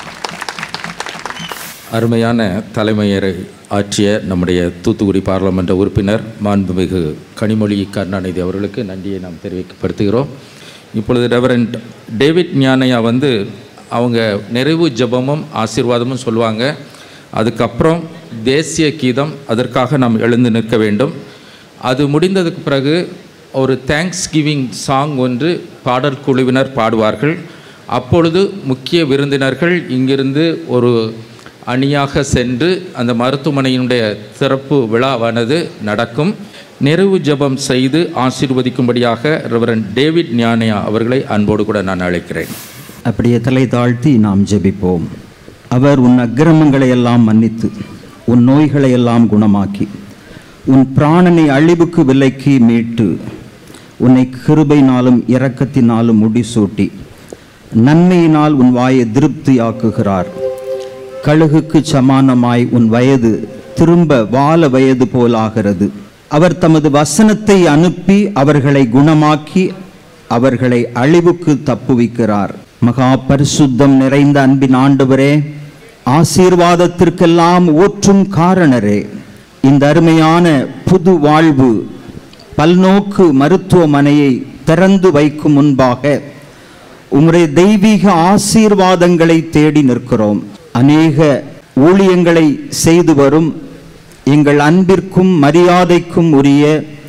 அருமையான தலைமையரை ஆற்றிய நம்முடைய தூத்துக்குடி பாராளுமன்ற உறுப்பினர் மாண்புமிகு கனிமொழி கருணாநிதி அவர்களுக்கு நன்றியை நாம் தெரிவிக்கப்படுத்துகிறோம். இப்பொழுது ரெவரண்ட் டேவிட் ஞானையா வந்து அவங்க நிறைவு ஜெபமும் ஆசீர்வாதமும் சொல்லுவாங்க. அதுக்கப்புறம் தேசிய கீதம், அதற்காக நாம் எழுந்து நிற்க வேண்டும். அது முடிந்ததுக்கு பிறகு ஒரு தேங்க்ஸ் கிவிங் சாங் ஒன்று பாடல் குழுவினர் பாடுவார்கள். அப்பொழுது முக்கிய விருந்தினர்கள் இங்கிருந்து ஒரு அணியாக சென்று அந்த மருத்துவமனையினுடைய சிறப்பு விழாவானது நடக்கும். நிறைவு ஜெபம் செய்து ஆசீர்வதிக்கும்படியாக ரெவரண்ட் டேவிட் ஞானையா அவர்களை அன்போடு கூட நான் அழைக்கிறேன். அப்படியே தலை தாழ்த்தி நாம் ஜெபிப்போம். அவர் உன் அக்கிரமங்களை எல்லாம் மன்னித்து உன் நோய்களை எல்லாம் குணமாக்கி உன் பிராணனை அழிவுக்கு விலைக்கு மீட்டு உன்னை கிருபையினாலும் இரக்கத்தினாலும் முடிசூட்டி நன்மையினால் உன் வாயை திருப்தியாக்குகிறார். கழுகுக்கு சமானமாய் உன் வயது திரும்ப வாழ வயது போலாகிறது. அவர் தமது வசனத்தை அனுப்பி அவர்களை குணமாக்கி அவர்களை அழிவுக்கு தப்புவிக்கிறார். மகா பரிசுத்தம் நிறைந்த அன்பின் ஆண்டவரே, ஆசீர்வாதத்திற்கெல்லாம் ஊற்றும் காரணரே, இந்த அருமையான புது வாழ்வு பல்நோக்கு மருத்துவமனையை திறந்து வைக்கும் முன்பாக உம்முடைய தெய்வீக ஆசீர்வாதங்களை தேடி நிற்கிறோம். அநேக ஊழியங்களை செய்து வரும் எங்கள் அன்பிற்கும் மரியாதைக்கும் உரிய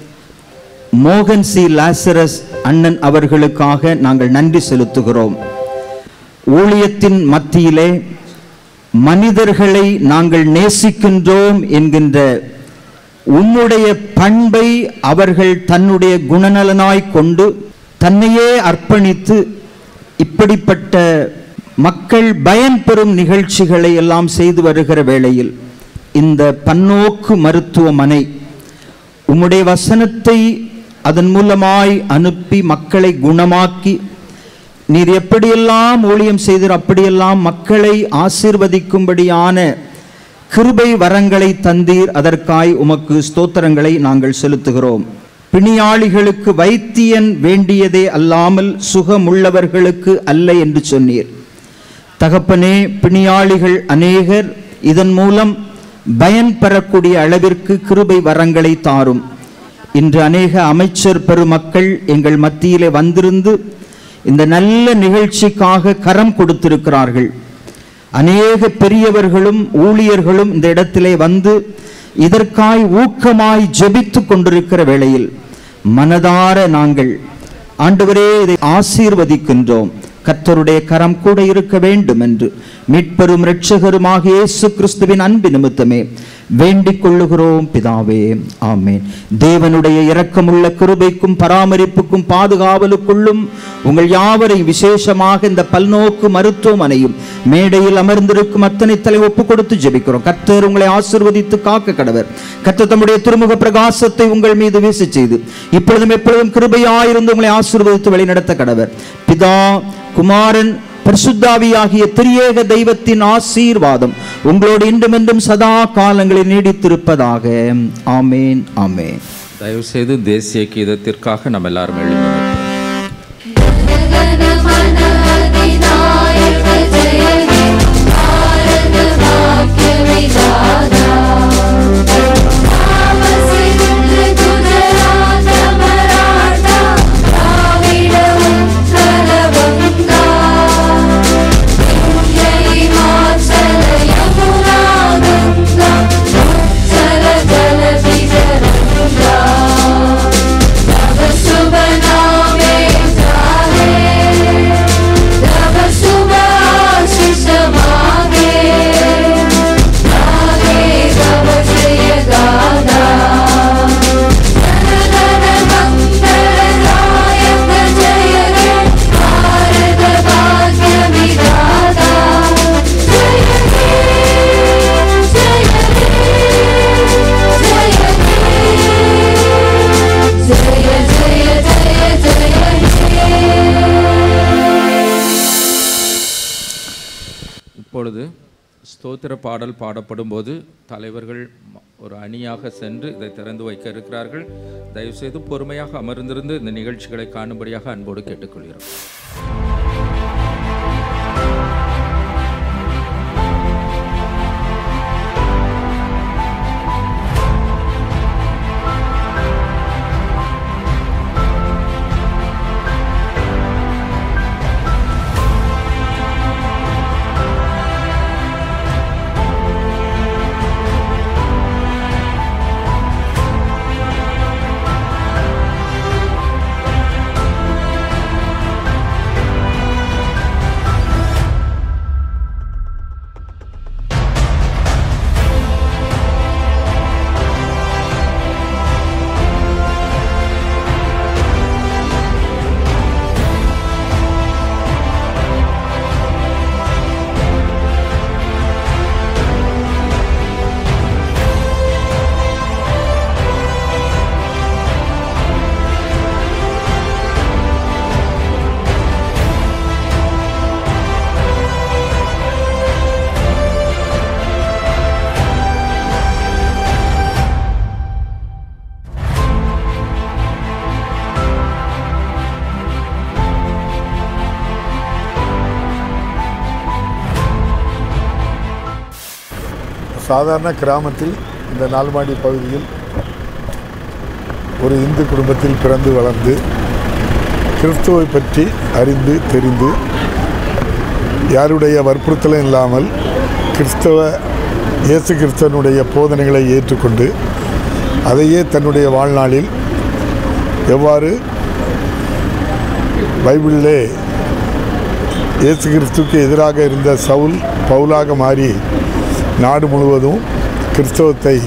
மோகன் சி லாசரஸ் அண்ணன் அவர்களுக்காக நாங்கள் நன்றி செலுத்துகிறோம். ஊழியத்தின் மத்தியிலே மனிதர்களை நாங்கள் நேசிக்கின்றோம் என்கின்ற உம்முடைய பண்பை அவர்கள் தன்னுடைய குணநலனாய் கொண்டு தன்னையே அர்ப்பணித்து இப்படிப்பட்ட மக்கள் பயன்பெறும் நிகழ்ச்சிகளை எல்லாம் செய்து வருகிற வேளையில் இந்த பன்னோக்கு மருத்துவமனை உம்முடைய வசனத்தை அதன் மூலமாய் அனுப்பி மக்களை குணமாக்கி நீர் எப்படியெல்லாம் ஊழியம் செய்தீர் அப்படியெல்லாம் மக்களை ஆசீர்வதிக்கும்படியான கிருபை வரங்களை தந்தீர். அதற்காய் உமக்கு ஸ்தோத்திரங்களை நாங்கள் செலுத்துகிறோம். பிணியாளிகளுக்கு வைத்தியன் வேண்டியதே அல்லாமல் சுகமுள்ளவர்களுக்கு அல்ல என்று சொன்னீர். தகப்பனே, பிணியாளிகள் அநேகர் இதன் மூலம் பயன் பெறக்கூடிய அளவிற்கு கிருபை வரங்களை தாரும். இன்று அநேக அமைச்சர் பெருமக்கள் எங்கள் மத்தியிலே வந்திருந்து இந்த நல்ல நிகழ்ச்சிக்காக கரம் கொடுத்திருக்கிறார்கள். அநேக பெரியவர்களும் ஊழியர்களும் இந்த இடத்திலே வந்து இதற்காய் ஊக்கமாய் ஜெபித்து கொண்டிருக்கிற வேளையில் மனதார நாங்கள் ஆண்டவரே இதை ஆசீர்வதிக்கின்றோம். கர்த்தருடைய கரம் கூட இருக்க வேண்டும் என்று மீட்பெரும் இரட்சகருமாக இயேசு கிறிஸ்துவின் அன்பு நிமித்தமே வேண்டிக் கொள்ளுகிறோம் பிதாவே, ஆமென். தேவனுடைய இரக்கமுள்ள கிருபைக்கும் பராமரிப்புக்கும் பாதுகாவலுக்குள்ளும் உங்கள் யாவரையும் விசேஷமாக இந்த பல்நோக்கு மருத்துவமனையும் மேடையில் அமர்ந்திருக்கும் அத்தனை தலை ஒப்பு கொடுத்து ஜெபிக்கிறோம். கர்த்தர் உங்களை ஆசீர்வதித்து காக்க கடவர். கர்த்தர் தம்முடைய திருமுக பிரகாசத்தை உங்கள் மீது வீச செய்து இப்பொழுதும் எப்பொழுதும் கிருபையாயிருந்து உங்களை ஆசீர்வதித்து வழிநடத்த கடவர். பிதா, குமாரன், பரிசுத்தாவியாகிய திரியேக தெய்வத்தின் ஆசீர்வாதம் உங்களோடு இன்றும் என்றும் சதா காலங்களில் நீடித்திருப்பதாக. ஆமேன், ஆமேன். தயவு செய்து தேசிய கீதத்திற்காக நம்ம எல்லாரும் எழுந்து ஸ்தோத்திர பாடல் பாடப்படும் போது தலைவர்கள் ஒரு அணியாக சென்று இதை திறந்து வைக்க இருக்கிறார்கள். தயவுசெய்து பொறுமையாக அமர்ந்திருந்து இந்த நிகழ்ச்சிகளை காணும்படியாக அன்போடு கேட்டுக்கொள்கிறோம். சாதாரண கிராமத்தில் இந்த நால்மாடி பகுதியில் ஒரு இந்து குடும்பத்தில் பிறந்து வளர்ந்து கிறிஸ்துவை பற்றி அறிந்து தெரிந்து யாருடைய வற்புறுத்தலும் இல்லாமல் கிறிஸ்தவ இயேசு கிறிஸ்தவனுடைய போதனைகளை ஏற்றுக்கொண்டு அதையே தன்னுடைய வாழ்நாளில் எவ்வாறு பைபிளிலே இயேசு கிறிஸ்துவுக்கு எதிராக இருந்த சவுல் பவுலாக மாறி நாடு முழுவதும் கிறிஸ்தவத்தை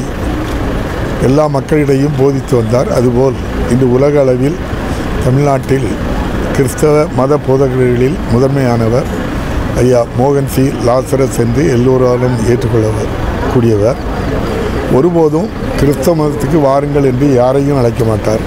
எல்லா மக்களிடையும் போதித்து வந்தார். அதுபோல் இன்று உலக அளவில் தமிழ்நாட்டில் கிறிஸ்தவ மத போதகர்களில் முதன்மையானவர் ஐயா மோகன் சி லாசரஸ் என்று எல்லோராலும் ஏற்றுக்கொள்ளவர் கூடியவர். ஒருபோதும் கிறிஸ்தவ மதத்துக்கு வாருங்கள் என்று யாரையும் அழைக்க மாட்டார்.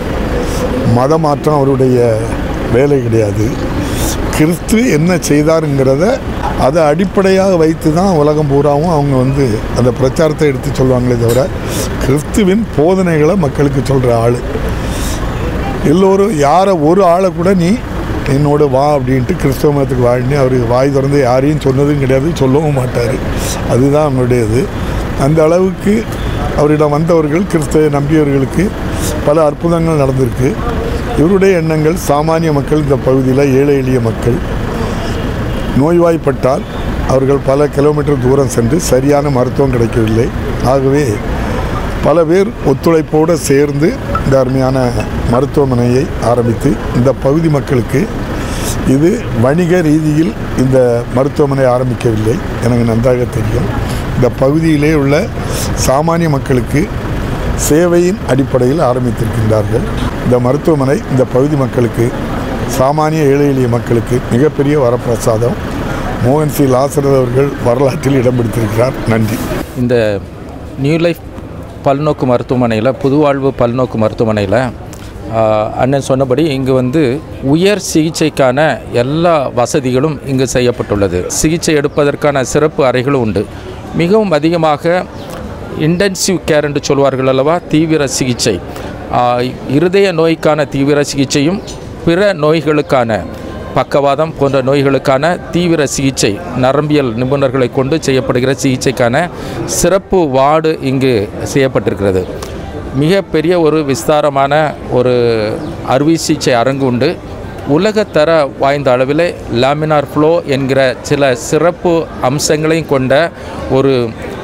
மத மாற்றம் அவருடைய வேலை கிடையாது. கிறிஸ்து என்ன செய்தாருங்கிறத அதை அடிப்படையாக வைத்து தான் உலகம் பூராவும் அவங்க வந்து அந்த பிரச்சாரத்தை எடுத்து சொல்லுவாங்களே தவிர கிறிஸ்துவின் போதனைகளை மக்களுக்கு சொல்கிற ஆள். எல்லோரும் யாரை ஒரு ஆளை கூட நீ என்னோட வா அப்படின்ட்டு கிறிஸ்தவ மதத்துக்கு வாழ்னு அவர் வாய் திறந்து யாரையும் சொன்னதும் கிடையாது, சொல்லவும் மாட்டார். அதுதான் அவங்களுடையது. அந்த அளவுக்கு அவரிடம் வந்தவர்கள் கிறிஸ்தவ நம்பியவர்களுக்கு பல அற்புதங்கள் நடந்திருக்கு. இவருடைய எண்ணங்கள் சாமானிய மக்கள், இந்த பகுதியில் ஏழை எளிய மக்கள் நோய்வாய்ப்பட்டால் அவர்கள் பல கிலோமீட்டர் தூரம் சென்று சரியான மருத்துவம் கிடைக்கவில்லை. ஆகவே பல பேர் ஒத்துழைப்போடு சேர்ந்து இந்த அருமையான மருத்துவமனையை ஆரம்பித்து இந்த பகுதி மக்களுக்கு இது வணிக ரீதியில் இந்த மருத்துவமனை ஆரம்பிக்கவில்லை, எனக்கு நன்றாக தெரியும். இந்த பகுதியிலே உள்ள சாமானிய மக்களுக்கு சேவையின் அடிப்படையில் ஆரம்பித்திருக்கின்றார்கள். இந்த மருத்துவமனை இந்த பகுதி மக்களுக்கு, சாமானிய ஏழை எளிய மக்களுக்கு மிகப்பெரிய வரப்பிரசாதம். மோகன் சி லாசரஸ் அவர்கள் வரலாற்றில் இடம் பிடித்திருக்கிறார். நன்றி. இந்த நியூ லைஃப் பல்நோக்கு மருத்துவமனையில், புதுவாழ்வு பல்நோக்கு மருத்துவமனையில் அண்ணன் சொன்னபடி இங்கு வந்து உயர் சிகிச்சைக்கான எல்லா வசதிகளும் இங்கு செய்யப்பட்டுள்ளது. சிகிச்சை எடுப்பதற்கான சிறப்பு அறைகளும் உண்டு. மிகவும் அதிகமாக இன்டென்சிவ் கேர் என்று சொல்வார்கள் அல்லவா, தீவிர சிகிச்சை, இருதய நோய்க்கான தீவிர சிகிச்சையும் பிற நோய்களுக்கான பக்கவாதம் போன்ற நோய்களுக்கான தீவிர சிகிச்சை நரம்பியல் நிபுணர்களை கொண்டு செய்யப்படுகிற சிகிச்சைக்கான சிறப்பு வார்டு இங்கு செய்யப்பட்டிருக்கிறது. மிகப்பெரிய ஒரு விஸ்தாரமான ஒரு அறுவை சிகிச்சை அரங்கு உண்டு. உலகத்தர வாய்ந்த அளவில் லாமினார் ஃப்ளோ என்கிற சில சிறப்பு அம்சங்களையும் கொண்ட ஒரு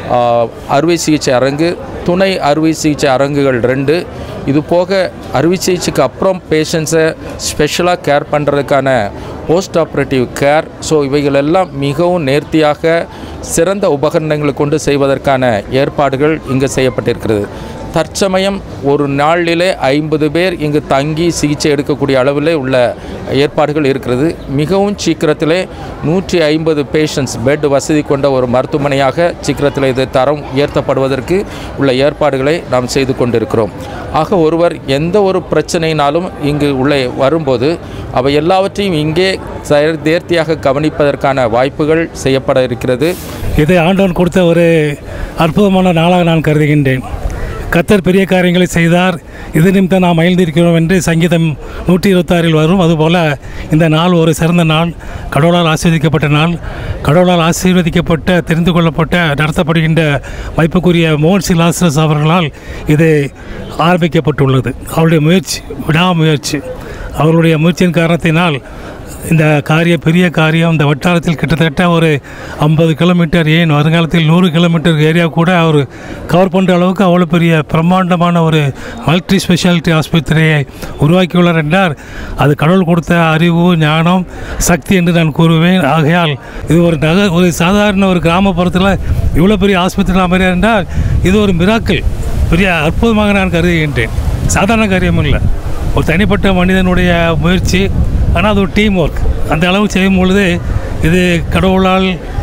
அறுவை சிகிச்சை அரங்கு, துணை அறுவை சிகிச்சை அரங்குகள் ரெண்டு. இது போக அறுவை சிகிச்சைக்கு அப்புறம் பேஷண்ட்ஸை ஸ்பெஷலாக கேர் பண்ணுறதுக்கான போஸ்ட் ஆப்ரேட்டிவ் கேர். ஸோ இவைகளெல்லாம் மிகவும் நேர்த்தியாக சிறந்த உபகரணங்களை கொண்டு செய்வதற்கான ஏற்பாடுகள் இங்கு செய்யப்பட்டிருக்கிறது. தற்சமயம் ஒரு நாளிலே ஐம்பது பேர் இங்கு தங்கி சிகிச்சை எடுக்கக்கூடிய அளவில் உள்ள ஏற்பாடுகள் இருக்கிறது. மிகவும் சீக்கிரத்திலே நூற்றி ஐம்பது பேஷண்ட்ஸ் பெட் வசதி கொண்ட ஒரு மருத்துவமனையாக சீக்கிரத்தில் இது தரம் உயர்த்தப்படுவதற்கு உள்ள ஏற்பாடுகளை நாம் செய்து கொண்டிருக்கிறோம். ஆக ஒருவர் எந்த ஒரு பிரச்சனையினாலும் இங்கு உள்ளே வரும்போது அவை எல்லாவற்றையும் இங்கே நேர்த்தியாக கவனிப்பதற்கான வாய்ப்புகள் செய்யப்பட இருக்கிறது. இதை ஆண்டவன் கொடுத்த ஒரு அற்புதமான நாளாக நான் கருதுகின்றேன். கர்த்தர் பெரிய காரியங்களை செய்தார், இது நிமித்தம் நாம் மகிழ்ந்திருக்கிறோம் என்று சங்கீதம் நூற்றி இருபத்தாறில் வரும். அதுபோல் இந்த நாள் ஒரு சிறந்த நாள், கடவுளால் ஆசீர்வதிக்கப்பட்ட நாள். கடவுளால் ஆசீர்வதிக்கப்பட்ட, தெரிந்து கொள்ளப்பட்ட, நடத்தப்படுகின்ற மதிப்புக்குரிய மோகன் சி லாசரஸ் அவர்களால் இது ஆரம்பிக்கப்பட்டுள்ளது. அவருடைய முயற்சி, விடாமுயற்சி, அவருடைய முயற்சியின் காரணத்தினால் இந்த காரியம் பெரிய காரியம். இந்த வட்டாரத்தில் கிட்டத்தட்ட ஒரு ஐம்பது கிலோமீட்டர், ஏன் வருங்காலத்தில் நூறு கிலோமீட்டர் ஏரியா கூட அவர் கவர் பண்ணுற அளவுக்கு அவ்வளோ பெரிய பிரம்மாண்டமான ஒரு மல்டி ஸ்பெஷாலிட்டி ஆஸ்பத்திரியை உருவாக்கியுள்ளார் என்றார். அது கடவுள் கொடுத்த அறிவு, ஞானம், சக்தி என்று நான் கூறுவேன். ஆகையால் இது ஒரு நக ஒரு சாதாரண ஒரு கிராமப்புறத்தில் இவ்வளோ பெரிய ஆஸ்பத்திரி அமைகிறார் என்றால் இது ஒரு மிராக்கிள், பெரிய அற்புதமாக நான் கருதுகின்றேன். சாதாரண காரியம் இல்லை, ஒரு தனிப்பட்ட மனிதனுடைய முயற்சி, ஆனால் அது ஒரு டீம் ஒர்க். அந்த அளவு செய்யும் பொழுது இது கடவுளால்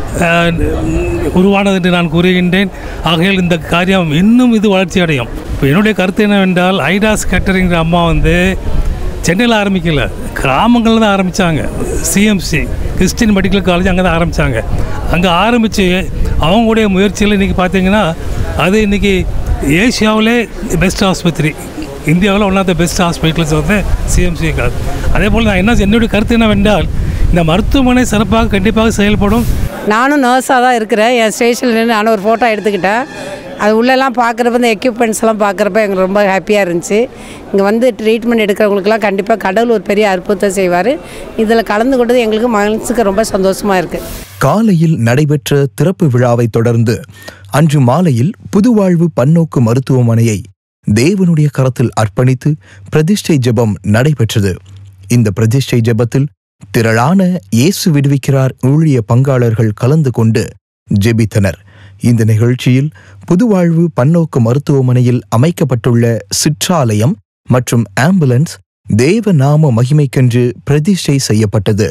உருவானது என்று நான் கூறுகின்றேன். ஆகையால் இந்த காரியம் இன்னும் இது வளர்ச்சி அடையும். இப்போ என்னுடைய கருத்து என்னவென்றால், ஐடாஸ் கேட்டரிங்கிற அம்மா வந்து சென்னையில் ஆரம்பிக்கல, கிராமங்களில் தான் ஆரம்பித்தாங்க. சிஎம்சி கிறிஸ்டின் மெடிக்கல் காலேஜ் அங்கே தான் ஆரம்பித்தாங்க. அங்கே ஆரம்பித்து அவங்களுடைய முயற்சியில் இன்றைக்கி பார்த்தீங்கன்னா அது இன்றைக்கி ஏசியாவிலே பெஸ்ட் ஆஸ்பத்திரி, இந்தியாவில் one of the best hospitals வந்து சிஎம்சி கால். அதே போல் நான் என்ன என்னுடைய கருத்து என்னவென்றால், இந்த மருத்துவமனை சிறப்பாக கண்டிப்பாக செயல்படும். நானும் நர்ஸாக தான் இருக்கிறேன். என் ஸ்டேஷனில் நின்று நானும் ஒரு ஃபோட்டோ எடுத்துக்கிட்டேன். அது உள்ளெல்லாம் பார்க்குறப்ப இந்த எக்யூப்மெண்ட்ஸ் எல்லாம் பார்க்குறப்ப எங்களுக்கு ரொம்ப ஹாப்பியாக இருந்துச்சு. இங்கே வந்து ட்ரீட்மெண்ட் எடுக்கிறவங்களுக்குலாம் கண்டிப்பாக கடவுள் ஒரு பெரிய அற்புதத்தை செய்வார். இதில் கலந்து கொண்டது எங்களுக்கு மனசுக்கு ரொம்ப சந்தோஷமாக இருக்குது. காலையில் நடைபெற்ற திறப்பு விழாவை தொடர்ந்து அன்று மாலையில் புதுவாழ்வு பன்னோக்கு மருத்துவமனையை தேவனுடைய கரத்தில் அர்ப்பணித்து பிரதிஷ்டை ஜெபம் நடைபெற்றது. இந்த பிரதிஷ்டை ஜெபத்தில் திரளான இயேசு விடுவிக்கிறார் ஊழிய பங்காளர்கள் கலந்து கொண்டு ஜெபித்தனர். இந்த நிகழ்ச்சியில் புதுவாழ்வு பன்னோக்கு மருத்துவமனையில் அமைக்கப்பட்டுள்ள சிற்றாலயம் மற்றும் ஆம்புலன்ஸ் தேவ நாம மகிமைக்கென்று பிரதிஷ்டை செய்யப்பட்டது.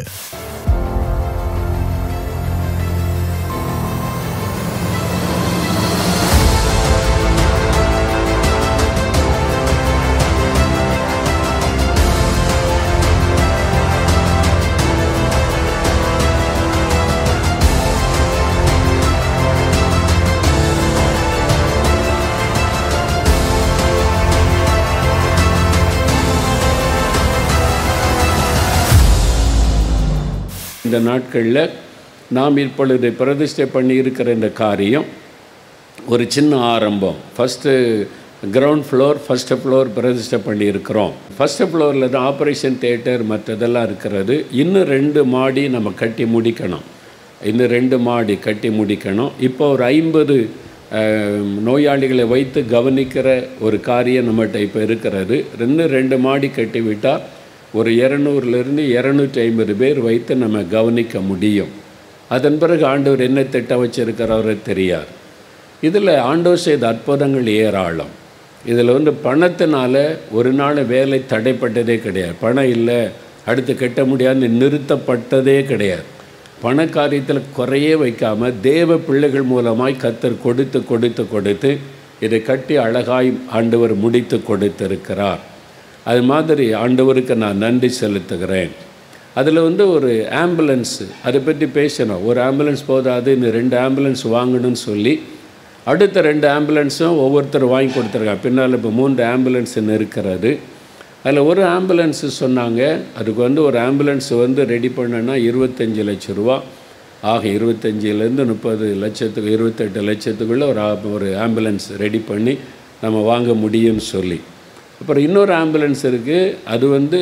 இந்த நாட்களில் நாம் இப்பொழுது பிரதிஷ்டை பண்ணி இருக்கிற இந்த காரியம் ஒரு சின்ன ஆரம்பம். First ground floor first floor பிரதிஷ்டை பண்ணியிருக்கிறோம். ஃபஸ்ட்டு ஃப்ளோரில் தான் ஆப்ரேஷன் தியேட்டர் மற்றதெல்லாம் இருக்கிறது. இன்னும் ரெண்டு மாடி நம்ம கட்டி முடிக்கணும். இன்னும் ரெண்டு மாடி கட்டி முடிக்கணும். இப்போ ஒரு ஐம்பது நோயாளிகளை வைத்து கவனிக்கிற ஒரு காரியம் நம்மகிட்ட இப்போ இருக்கிறது. ரெண்டு ரெண்டு மாடி கட்டி விட்டால் ஒரு இரநூறுலேருந்து இரநூற்றி ஐம்பது பேர் வைத்து நம்ம கவனிக்க முடியும். அதன் பிறகு ஆண்டவர் என்ன திட்டம் வச்சிருக்கிறவரை தெரியாது. இதில் ஆண்டவர் செய்த அற்புதங்கள் ஏராளம். இதில் வந்து பணத்தினால ஒரு நாள் வேலை தடைப்பட்டதே கிடையாது. பணம் இல்லை அடுத்து கட்ட முடியாதுன்னு நிறுத்தப்பட்டதே கிடையாது. பண காரியத்தில் குறையே வைக்காமல் தேவ பிள்ளைகள் மூலமாய் கர்த்தர் கொடுத்து கொடுத்து கொடுத்து இதை கட்டி அழகாய் ஆண்டவர் முடித்து கொடுத்திருக்கிறார். அது மாதிரி ஆண்டவருக்கு நான் நன்றி செலுத்துகிறேன். அதில் வந்து ஒரு ஆம்புலன்ஸு அதை பற்றி பேசணும். ஒரு ஆம்புலன்ஸ் போதாது, இன்னும் ரெண்டு ஆம்புலன்ஸ் வாங்கணும்னு சொல்லி அடுத்த ரெண்டு ஆம்புலன்ஸும் ஒவ்வொருத்தர் வாங்கி கொடுத்துருக்காங்க. பின்னால் இப்போ மூன்று ஆம்புலன்ஸுன்னு இருக்கிறது. அதில் ஒரு ஆம்புலன்ஸு சொன்னாங்க, அதுக்கு வந்து ஒரு ஆம்புலன்ஸ் வந்து ரெடி பண்ணனா இருபத்தஞ்சி லட்ச ரூபா ஆகும். இருபத்தஞ்சிலேருந்து முப்பது லட்சத்துக்கு இருபத்தெட்டு லட்சத்துக்குள்ளே ஒரு ஒரு ஆம்புலன்ஸ் ரெடி பண்ணி நம்ம வாங்க முடியும்னு சொல்லி. அப்புறம் இன்னொரு ஆம்புலன்ஸ் இருக்குது. அது வந்து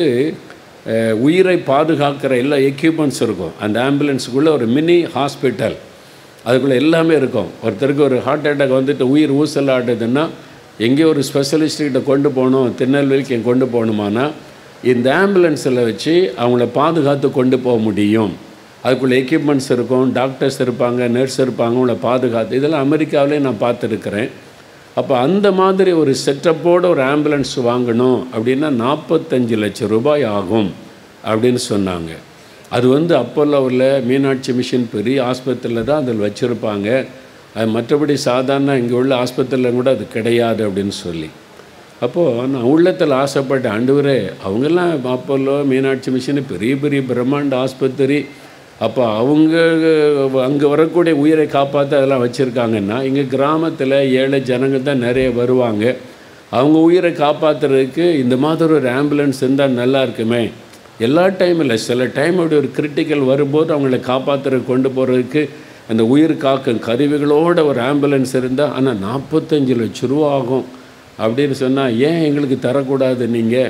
உயிரை பாதுகாக்கிற எல்லா எக்யூப்மெண்ட்ஸ் இருக்கும். அந்த ஆம்புலன்ஸுக்குள்ளே ஒரு மினி ஹாஸ்பிட்டல் அதுக்குள்ளே எல்லாமே இருக்கும். ஒருத்தருக்கு ஒரு ஹார்ட் அட்டாக் வந்துட்டு உயிர் ஊசலாடுதுன்னா எங்கேயோ ஒரு ஸ்பெஷலிஸ்ட்கிட்ட கொண்டு போகணும், திருநெல்வேலிக்கு கொண்டு போகணுமானா இந்த ஆம்புலன்ஸில் வச்சு அவங்கள பாதுகாத்து கொண்டு போக முடியும். அதுக்குள்ளே எக்யூப்மெண்ட்ஸ் இருக்கும், டாக்டர்ஸ் இருப்பாங்க, நர்ஸ் இருப்பாங்க, அவங்கள பாதுகாத்து. இதெல்லாம் அமெரிக்காவிலே நான் பார்த்துருக்குறேன். அப்போ அந்த மாதிரி ஒரு செட்டப்போடு ஒரு ஆம்புலன்ஸ் வாங்கணும் அப்படின்னா நாற்பத்தஞ்சு லட்சம் ரூபாய் ஆகும் அப்படின்னு சொன்னாங்க. அது வந்து அப்போல்லோவில் மீனாட்சி மிஷன் பெரிய ஆஸ்பத்திரியில் தான் அதில் வச்சுருப்பாங்க. அது மற்றபடி சாதாரண இங்கே உள்ள ஆஸ்பத்திரியில் கூட அது கிடையாது அப்படின்னு சொல்லி. அப்போது நான் உள்ளத்தில் ஆசைப்பட்டேன், ஆண்டவரே அவங்கெல்லாம் அப்போல்லோ மீனாட்சி மிஷன் பெரிய பெரிய பிரம்மாண்ட ஆஸ்பத்திரி, அப்போ அவங்க அங்கே வரக்கூடிய உயிரை காப்பாற்ற அதெல்லாம் வச்சுருக்காங்கன்னா இங்கே கிராமத்தில் ஏழை ஜனங்கள் தான் நிறைய வருவாங்க. அவங்க உயிரை காப்பாற்றுறதுக்கு இந்த மாதிரி ஒரு ஆம்புலன்ஸ் இருந்தால் நல்லா இருக்குமே. எல்லா டைம் இல்லை, சில டைம் அப்படி ஒரு கிரிட்டிக்கல் வரும்போது அவங்கள காப்பாற்றுறதுக்கு கொண்டு போகிறதுக்கு அந்த உயிர் காக்கும் கருவிகளோட ஒரு ஆம்புலன்ஸ் இருந்தால், ஆனால் நாற்பத்தஞ்சு லட்ச ரூபா ஆகும் அப்படின்னு சொன்னால் ஏன் எங்களுக்கு தரக்கூடாது? நீங்கள்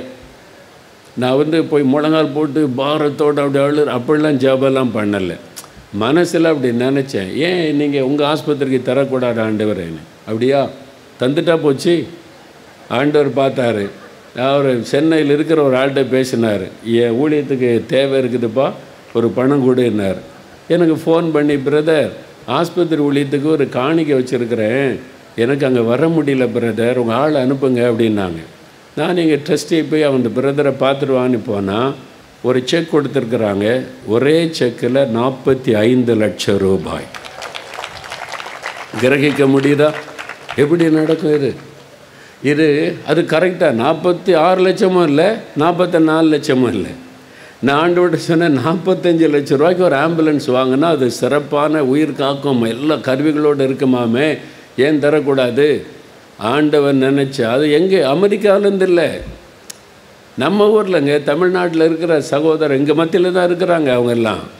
நான் வந்து போய் முழங்கால் போட்டு பாரத்தோடு அப்படி அழு அப்படிலாம் ஜபெல்லாம் பண்ணலை. மனசில் அப்படி நினச்சேன், ஏன் நீங்கள் உங்கள் ஆஸ்பத்திரிக்கு தரக்கூடாது ஆண்டவரேன்னு. அப்படியா தந்துட்டா போச்சு. ஆண்டவர் பார்த்தாரு. அவர் சென்னையில் இருக்கிற ஒரு ஆள்கிட்ட பேசினார், என் ஊழியத்துக்கு தேவை இருக்குதுப்பா, ஒரு பணம் கொடுன்னார். எனக்கு ஃபோன் பண்ணி, பிரதர் ஆஸ்பத்திரி ஊழியத்துக்கு ஒரு காணிக்கை வச்சுருக்கிறேன், எனக்கு அங்கே வர முடியல பிரதர், உங்கள் ஆள் அனுப்புங்க அப்படின்னாங்க. நான் எங்கள் ட்ரஸ்டியை போய் அவன் பிரதரை பார்த்துருவான்னு போனால் ஒரு செக் கொடுத்துருக்குறாங்க. ஒரே செக்கில் நாற்பத்தி ஐந்து லட்சம் ரூபாய். கிரகிக்க முடியுதா எப்படி நடக்கும் இது? இது அது கரெக்டாக நாற்பத்தி ஆறு லட்சமும் இல்லை, நாற்பத்தி நாலு லட்சமும் இல்லை. நான் ஆண்டோட சொன்னேன், நாற்பத்தஞ்சு லட்சம் ரூபாய்க்கு ஒரு ஆம்புலன்ஸ் வாங்கினா அது சிறப்பான உயிர் காக்கும் எல்லா கருவிகளோடு இருக்குமாமே, ஏன் தரக்கூடாது? ஆண்டவன் நினச்சா அது எங்கே அமெரிக்காவிலேருந்து இல்லை, நம்ம ஊரில்ங்க தமிழ்நாட்டில் இருக்கிற சகோதரர் எங்கள் மத்தியில் தான் இருக்கிறாங்க. அவங்க எல்லாம்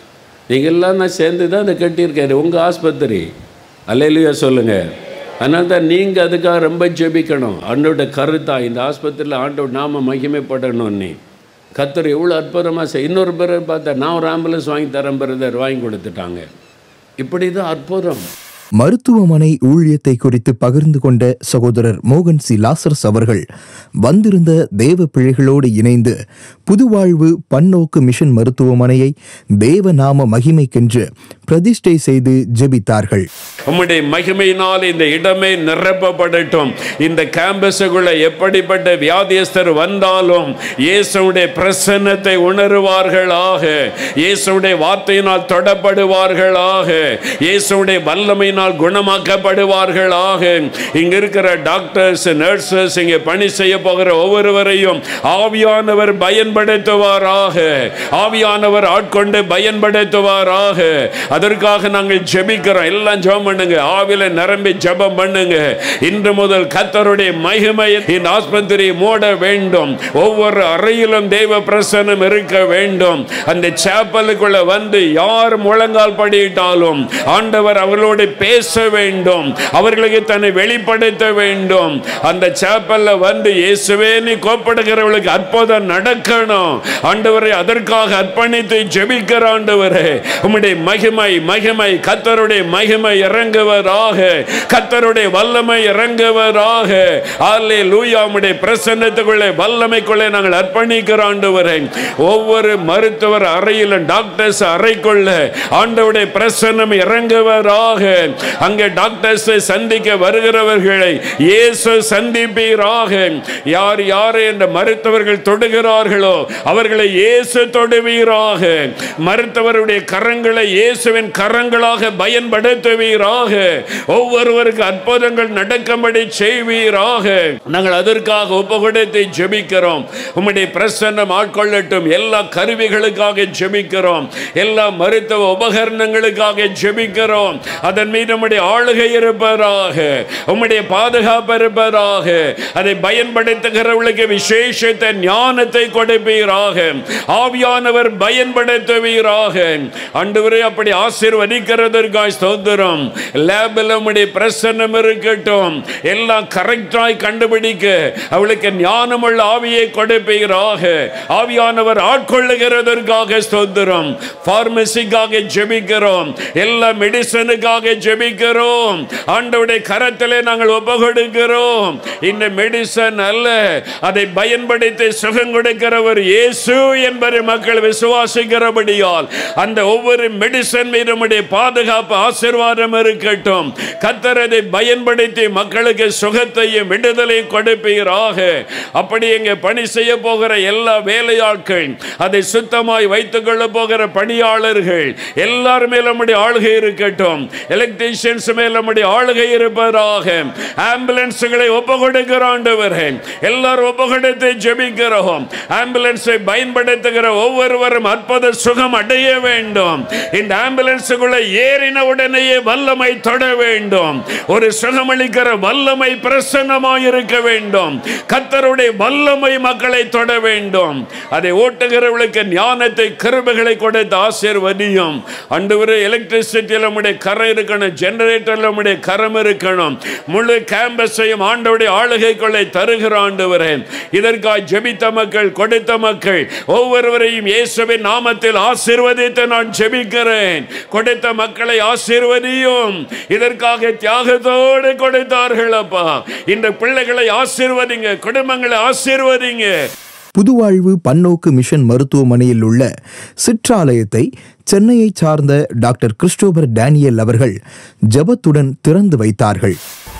நீங்கள் எல்லாம் நான் சேர்ந்து தான் அதை கட்டியிருக்காரு, உங்கள் ஆஸ்பத்திரி. அல்லேலூயா சொல்லுங்கள். அதனால தான் நீங்கள் அதுக்காக ரொம்ப ஜெபிக்கணும். ஆண்டோட கருத்தா இந்த ஆஸ்பத்திரியில் ஆண்டோட நாம மகிமைப்படணும். நீ கர்த்தர் எவ்வளோ அற்புதமாக செய். இன்னொரு பேர் பார்த்தா நான் ஒரு ஆம்புலன்ஸ் வாங்கி தரேன் பிரதர், வாங்கி கொடுத்துட்டாங்க. இப்படி தான் அற்புதம். மருத்துவமனை ஊழியத்தை குறித்து பகிர்ந்து கொண்ட சகோதரர் மோகன் சி லாசரஸ் அவர்கள் வந்திருந்த தேவ பிள்ளைகளோடு இணைந்து புதுவாழ்வு பன்னோக்கு மிஷன் மருத்துவமனையை தேவ நாம மகிமைக்கென்று பிரதிஷ்டை செய்து ஜெபித்தார்கள். உம்முடைய மகிமையினால் இந்த இடமே நிரப்பப்படட்டும். இந்த கேம்பஸுக்குள்ள எப்படிப்பட்ட வியாதியஸ்தர் வந்தாலும் இயேசுடைய பிரசன்னத்தை உணருவார்களாக, இயேசுடைய வார்த்தையினால் தொடப்படுவார்களாக, இயேசுடைய வல்லமையினால் குணமாக்கப்படுவார்களாக. இங்க இருக்கிற டாக்டர்ஸ், நர்சஸ், இங்கே பணி செய்ய போகிற ஒவ்வொருவரையும் ஆவியானவர் பயன்படுத்துவாராக, ஆவியானவர் ஆட்கொண்டு பயன்படுத்துவாராக. அதற்காக நாங்கள் ஜெபிக்கிறோம். எல்லாம் ஜெபம் பண்ணுங்க, ஆவில நிரம்பி ஜெபம் பண்ணுங்க. இன்று முதல் கர்த்தருடைய மகிமை இந்த ஆஸ்பத்திரி மூட வேண்டும். ஒவ்வொரு அறையிலும் தேவ பிரசன்னம் இருக்க வேண்டும். அந்த சேப்பலுக்குள்ள வந்து யார் முழங்கால் படியிட்டாலும் ஆண்டவர் அவர்களோடு பேச வேண்டும், அவர்களுக்கு தன்னை வெளிப்படுத்த வேண்டும். அந்த சேப்பல்ல வந்து இயேசுவே நீ கோப்படுகிறவர்களுக்கு அற்புதம் நடக்கணும் ஆண்டவரே. அதற்காக அர்ப்பணித்து ஜெபிக்கிற ஆண்டவரே, உம்முடைய மகிமை மகிமை கர்த்தருடைய மகிமை இறங்குவதாக, கர்த்தருடைய வல்லமை இறங்குவதாக. அல்லேலூயா. உம்முடைய பிரசன்னத்துக்குள்ளே வல்லமைக்குள்ளே நாங்கள் அர்ப்பணிக்கிறோம் ஆண்டவரே. ஒவ்வொரு மருத்துவர் அறையிலும் டாக்டர்ஸ் அறைக்குள்ள ஆண்டவருடைய பிரசன்னம் இறங்குவதாக. அங்கே டாக்டர்ஸை சந்திக்க வருகிறவர்களை இயேசு சந்திப்பீராக. யார் யார் என்ற மருத்துவர்கள் தொடுகிறார்களோ அவர்களை இயேசு தொடுவீராக. மருத்துவருடைய கரங்களை இயேசுவின் கரங்களாக பயன்படுத்துவீராக. ஒவ்வொருவருக்கு அற்புதங்கள் நடக்கும்படி செய்வீராக. நாங்கள் அதற்காக ஒப்புக்கொடுத்து ஜெபிக்கிறோம். உம்முடைய பிரசன்னம் ஆட்கொள்ளட்டும். எல்லா கருவிகளுக்காக ஜெபிக்கிறோம், எல்லா மருத்துவ உபகரணங்களுக்காக ஜெபிக்கிறோம். அதன் மீது உம்முடைய ஆளுகை இருப்பதாக, உம்முடைய பாதுகாப்பு இருப்பதாக. அதை பயன்படுத்துகிறவர்களுக்கு விசேஷத்தை ஞானத்தை கொடுப்பீராக. ஆவியானவர் பயன்படுத்துவீராக. ஆண்டவரே அப்படி ஆசீர்வதிக்கிறதற்காய் ஸ்தோத்திரம். லேபில் உம்முடைய பிரசன்னம் இருக்கட்டும். எல்லாம் கரெக்டாய் கண்டுபிடிக்க அவளுக்கு ஞானமுள்ள ஆவியை கொடுப்பீராக. ஆவியானவர் ஆட்கொள்ளுகிறதற்காக ஸ்தோத்திரம். பார்மசிக்காக ஜெபிக்கிறோம், எல்லா மெடிசனுக்காக ஜெபிக்கிறோம். ஆண்டவருடைய கரத்திலே நாங்கள் ஒப்புக்கொடுக்கிறோம். இந்த மெடிசன் அல்ல, அதை பயன்படுத்தி சுகம் கொடுக்கிறவர் இயேசு என்பதை மக்கள் விசுவாசிக்கிறபடியால் அந்த ஒவ்வொரு மெடிசன் மீது பாதுகாப்பு ஆசீர்வாதம் இருக்கட்டும். கர்த்தர் அதை பயன்படுத்தி மக்களுக்கு சுகத்தையும் விடுதலை கொடுப்பீராக. அப்படி இங்கே பணி செய்ய போகிற எல்லா வேலையாட்கள், அதை சுத்தமாய் வைத்துக் கொள்ள போகிற பணியாளர்கள் எல்லாருமே நம்முடைய ஆளுகை இருக்கட்டும். எலக்ட்ரீஷியன்ஸ் மேல் நம்முடைய ஆளுகை இருப்பதாக. ஆம்புலன்ஸ்களை ஒப்பு கொடுக்கிற ஆண்டவரே, எல்லாரும் ஒப்பு கொடுத்து ஜெபிக்கிறோம். ஆம்புலன்ஸை பயன்படுத்துகிற ஒவ்வொருவரும் அற்புத சுகம் அடைய வேண்டும். இந்த ஆம்புலன்ஸுக்குள்ள ஏறின உடனேயே வல்லமை தொட வேண்டும். ஒரு சுகமளிக்கிற வல்லமை பிரசன்னமாய் இருக்க வேண்டும். கர்த்தருடைய வல்லமை மக்களை தொட வேண்டும். அதை ஓட்டுகிறவர்களுக்கு ஞானத்தை கிருபைகளை கொடுத்து ஆசீர்வதியும். ஆண்டவரே, எலக்ட்ரிசிட்டியில் நம்முடைய கரம் இருக்கணும், ஜெனரேட்டரில் நம்முடைய கரம் இருக்கணும். முழு கேம்பஸையும் ஆண்டவருடைய ஆளுகைக்குள்ளே தருகிற ஆண்டவரே, இதற்காக ஜெபித்த மக்கள், கொடுத்த மக்கள் ஒவ்வொருவரையும் இயேசுவின் நாமத்தில் ஆசீர்வதித்து நான் ஜெபிக்கிறேன். கொடுத்த மக்களை ஆசீர்வதியும். இதற்காக தியாகத்தோடு கொடுத்தார்கள் அப்பா. இந்த பிள்ளைகளை ஆசீர்வதிங்க, குடும்பங்களை ஆசீர்வதிங்க. புதுவாழ்வு பன்னோக்கு மிஷன் மருத்துவமனையில் உள்ள சிற்றாலயத்தை சென்னையை சார்ந்த டாக்டர் கிறிஸ்டோபர் டேனியல் அவர்கள் ஜெபத்துடன் திறந்து வைத்தார்கள்.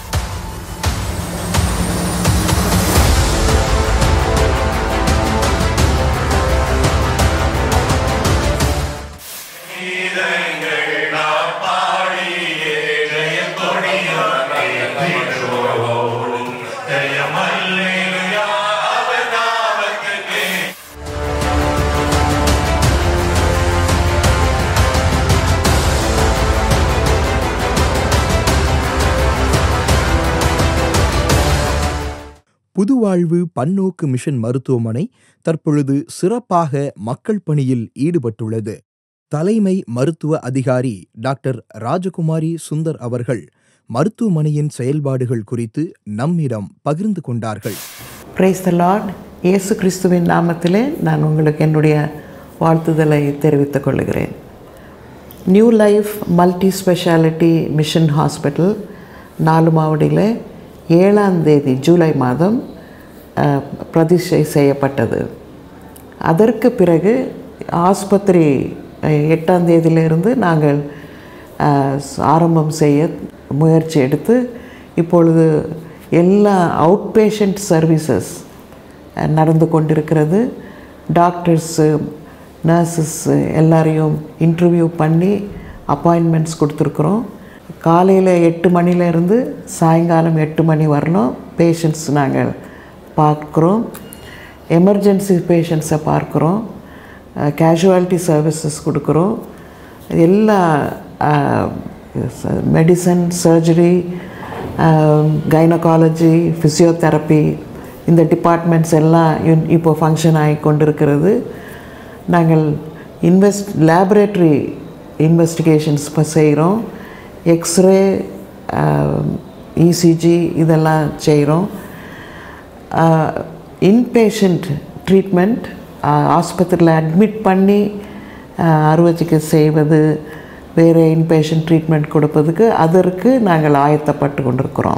புதுவாழ்வு பன்னோக்கு மிஷன் மருத்துவமனை தற்பொழுது சிறப்பாக மக்கள் பணியில் ஈடுபட்டுள்ளது. தலைமை மருத்துவ அதிகாரி டாக்டர் ராஜகுமாரி சுந்தர் அவர்கள் மருத்துவமனையின் செயல்பாடுகள் குறித்து நம்மிடம் பகிர்ந்து கொண்டார்கள். Praise the Lord. இயேசு கிறிஸ்துவின் நாமத்திலே நான் உங்களுக்கு என்னுடைய வாழ்த்துதலை தெரிவித்துக் கொள்கிறேன். New life multi speciality mission hospital நாலுமாவடியில் ஏழாம் தேதி ஜூலை மாதம் பிரதிஷ்டை செய்யப்பட்டது. அதற்கு பிறகு ஆஸ்பத்திரி எட்டாம் தேதியிலிருந்து நாங்கள் ஆரம்பம் செய்ய முயற்சி எடுத்து இப்பொழுது எல்லா அவுட் பேஷண்ட் சர்வீசஸ் நடந்து கொண்டிருக்கிறது. டாக்டர்ஸு நர்சஸ் எல்லாரையும் இன்டர்வியூ பண்ணி அப்பாயின்மெண்ட்ஸ் கொடுத்துருக்குறோம். காலையில் எட்டு மணிலேருந்து சாயங்காலம் எட்டு மணி வரலும் பேஷண்ட்ஸ் நாங்கள் பார்க்குறோம். எமர்ஜென்சி பேஷண்ட்ஸை பார்க்குறோம். கேஷுவாலிட்டி சர்வீசஸ் கொடுக்குறோம். எல்லா மெடிசன், சர்ஜரி, கைனகாலஜி, ஃபிசியோதெரப்பி இந்த டிபார்ட்மெண்ட்ஸ் எல்லாம் இப்போ ஃபங்க்ஷன் ஆகி கொண்டிருக்கிறது. நாங்கள் இன்வெஸ்ட் லேபரேட்டரி இன்வெஸ்டிகேஷன்ஸ் இப்போ செய்கிறோம். எக்ஸ்ரே, இசிஜி இதெல்லாம் செய்கிறோம். இன்பேஷண்ட் ட்ரீட்மெண்ட் ஆஸ்பத்திரியில் அட்மிட் பண்ணி அறுவை சிகிச்சை செய்வது, வேறு இன்பேஷண்ட் ட்ரீட்மெண்ட் கொடுப்பதுக்கு அதற்கு நாங்கள் ஆயத்தப்பட்டு கொண்டிருக்கிறோம்.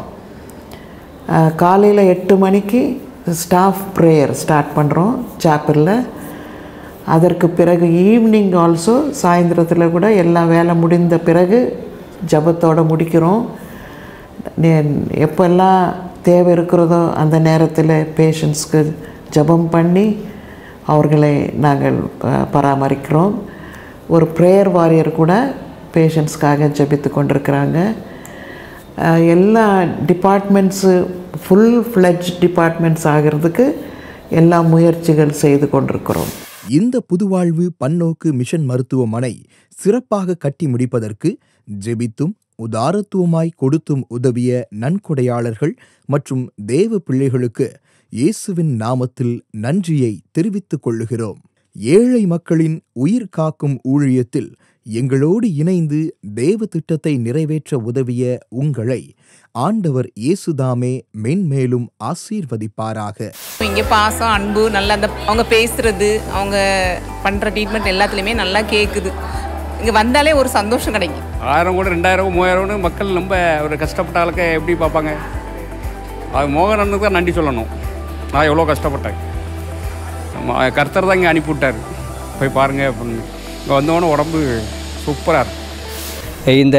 காலையில் எட்டு மணிக்கு ஸ்டாஃப் ப்ரேயர் ஸ்டார்ட் பண்ணுறோம் சாப்பலில். அதற்கு பிறகு ஈவினிங் ஆல்சோ சாயந்தரத்தில் கூட எல்லா வேலை முடிந்த பிறகு ஜபத்தோடு முடிக்கிறோம். எப்பெல்லாம் தேவை இருக்கிறதோ அந்த நேரத்தில் பேஷண்ட்ஸ்க்கு ஜபம் பண்ணி அவர்களை நாங்கள் பராமரிக்கிறோம். ஒரு ப்ரேயர் வாரியர் கூட பேஷண்ட்ஸ்க்காக ஜபித்து கொண்டிருக்கிறாங்க. எல்லா டிபார்ட்மெண்ட்ஸு ஃபுல் ஃப்ளெட்ஜ் டிபார்ட்மெண்ட்ஸ் ஆகிறதுக்கு எல்லா முயற்சிகள் செய்து கொண்டிருக்கிறோம். இந்த புதுவாழ்வு பன்னோக்கு மிஷன் மருத்துவமனை சிறப்பாக கட்டி முடிப்பதற்கு ஜெபித்தும் உதாரத்துவமாய் கொடுத்தும் உதவிய நன்கொடையாளர்கள் மற்றும் தேவ பிள்ளைகளுக்கு இயேசுவின் நாமத்தில் நன்றியை தெரிவித்துக் கொள்ளுகிறோம். ஏழை மக்களின் உயிர் காக்கும் ஊழியத்தில் எங்களோடு இணைந்து தேவ திட்டத்தை நிறைவேற்ற உதவிய உங்களை ஆண்டவர் இயேசுதாமே மென்மேலும் ஆசீர்வதிப்பாராக. இங்கே பாசம், அன்பு, நல்லா அந்த அவங்க பேசுறது, அவங்க பண்ணுற ட்ரீட்மெண்ட் எல்லாத்துலேயுமே நல்லா கேட்குது. இங்கே வந்தாலே ஒரு சந்தோஷம் கிடைக்கும். ஆயிரம் கூட ரெண்டாயிரம் மூவாயிரம்னு மக்கள் ரொம்ப ஒரு கஷ்டப்பட்ட ஆளுக்கு எப்படி பார்ப்பாங்க? அது மோகன் அண்ணனுக்கு தான் நன்றி சொல்லணும். நான் எவ்வளோ கஷ்டப்பட்டேன். கர்த்தர் தான் இங்கே அனுப்பிவிட்டார், போய் பாருங்கள் அப்படின்னு. இங்கே வந்தவொடனே உடம்பு சூப்பராக இருக்கும். இந்த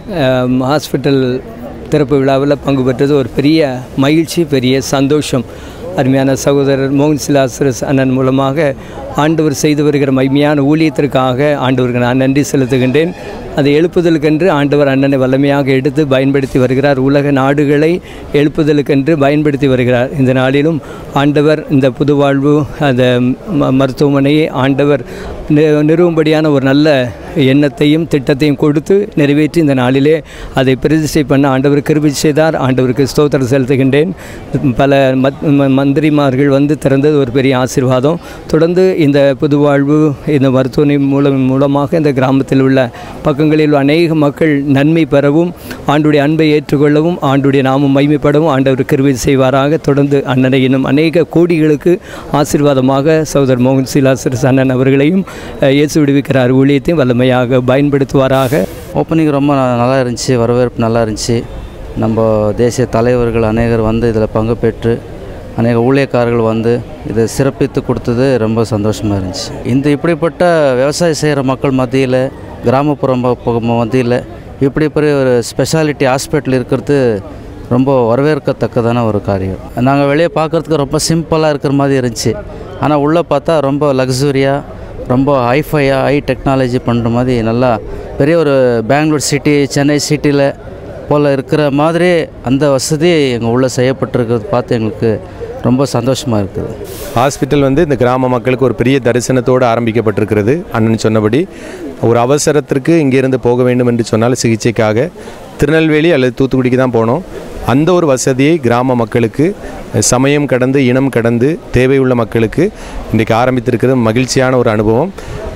ஹாஸ்பிட்டல் திறப்பு விழாவில் பங்கு பெற்றது ஒரு பெரிய மகிழ்ச்சி, பெரிய சந்தோஷம். அருமையான சகோதரர் மோகன்சி லாசரஸ் அண்ணன் மூலமாக ஆண்டவர் செய்து வருகிற மகிமையான ஊழியத்திற்காக ஆண்டவருக்கு நான் நன்றி செலுத்துகின்றேன். அதை எழுப்புதலுக்கென்று ஆண்டவர் அண்ணனை வல்லமையாக எடுத்து பயன்படுத்தி வருகிறார். உலக நாடுகளை எழுப்புதலுக்கென்று பயன்படுத்தி வருகிறார். இந்த நாளிலும் ஆண்டவர் இந்த புதுவாழ்வு அந்த மருத்துவமனையை ஆண்டவர் நிறுவும்படியான ஒரு நல்ல எண்ணத்தையும் திட்டத்தையும் கொடுத்து நிறைவேற்றி இந்த நாளிலே அதை பிரதிஷ்டை பண்ண ஆண்டவர் கிருபை செய்தார். ஆண்டவருக்கு ஸ்தோத்திரம் செலுத்துகின்றேன். பல மந்திரிமார்கள் வந்து திறந்தது ஒரு பெரிய ஆசீர்வாதம். தொடர்ந்து இந்த புதுவாழ்வு இந்த மருத்துவமனை மூலம் மூலமாக இந்த கிராமத்தில் உள்ள பக்கங்களில் அநேக மக்கள் நன்மை பெறவும், ஆண்டுடைய அன்பை ஏற்றுக்கொள்ளவும், ஆண்டுடைய நாமம் மகிமைப்படவும் ஆண்டவர் கிருபை செய்வாராக. தொடர்ந்து அண்ணனை இன்னும் அநேக கோடிகளுக்கு ஆசீர்வாதமாக சகோதரர் மோகன்சி லாசரஸ் அண்ணன் அவர்களையும் இயேசு விடுவிக்கிறார் ஊழியத்தையும் வல்லமையாக பயன்படுத்துவாராக. ஓப்பனிங் ரொம்ப நல்லா இருந்துச்சு, வரவேற்பு நல்லா இருந்துச்சு. நம்ம தேசிய தலைவர்கள் அநேகர் வந்து இதில் பங்கு பெற்று அநேக ஊழியக்காரர்கள் வந்து இதை சிறப்பித்து கொடுத்தது ரொம்ப சந்தோஷமாக இருந்துச்சு. இந்த இப்படிப்பட்ட விவசாயம் செய்கிற மக்கள் மத்தியில், கிராமப்புற மத்தியில் இப்படி பெரிய ஒரு ஸ்பெஷாலிட்டி ஹாஸ்பிட்டல் இருக்கிறது ரொம்ப வரவேற்கத்தக்கதான ஒரு காரியம். நாங்கள் வெளியே பார்க்குறதுக்கு ரொம்ப சிம்பிளாக இருக்கிற மாதிரி இருந்துச்சு. ஆனால் உள்ளே பார்த்தா ரொம்ப லக்ஸுரியாக, ரொம்ப ஹைஃபையாக, ஹை டெக்னாலஜி பண்ணுற மாதிரி நல்லா பெரிய ஒரு பெங்களூர் சிட்டி, சென்னை சிட்டியில் போல் இருக்கிற மாதிரி அந்த வசதி எங்கள் உள்ளே செய்யப்பட்டிருக்கிறது பார்த்து எங்களுக்கு ரொம்ப சந்தோஷமாக இருக்குது. ஹாஸ்பிட்டல் வந்து இந்த கிராம மக்களுக்கு ஒரு பெரிய தரிசனத்தோடு ஆரம்பிக்கப்பட்டிருக்கிறது. அண்ணன் சொன்னபடி ஒரு அவசரத்திற்கு இங்கேருந்து போக வேண்டும் என்று சொன்னால் சிகிச்சைக்காக திருநெல்வேலி அல்லது தூத்துக்குடிக்கு தான் போனோம். அந்த ஒரு வசதியை கிராம மக்களுக்கு சமயம் கடந்து, இனம் கடந்து தேவையுள்ள மக்களுக்கு இன்றைக்கு ஆரம்பித்திருக்கிறது மகிழ்ச்சியான ஒரு அனுபவம்.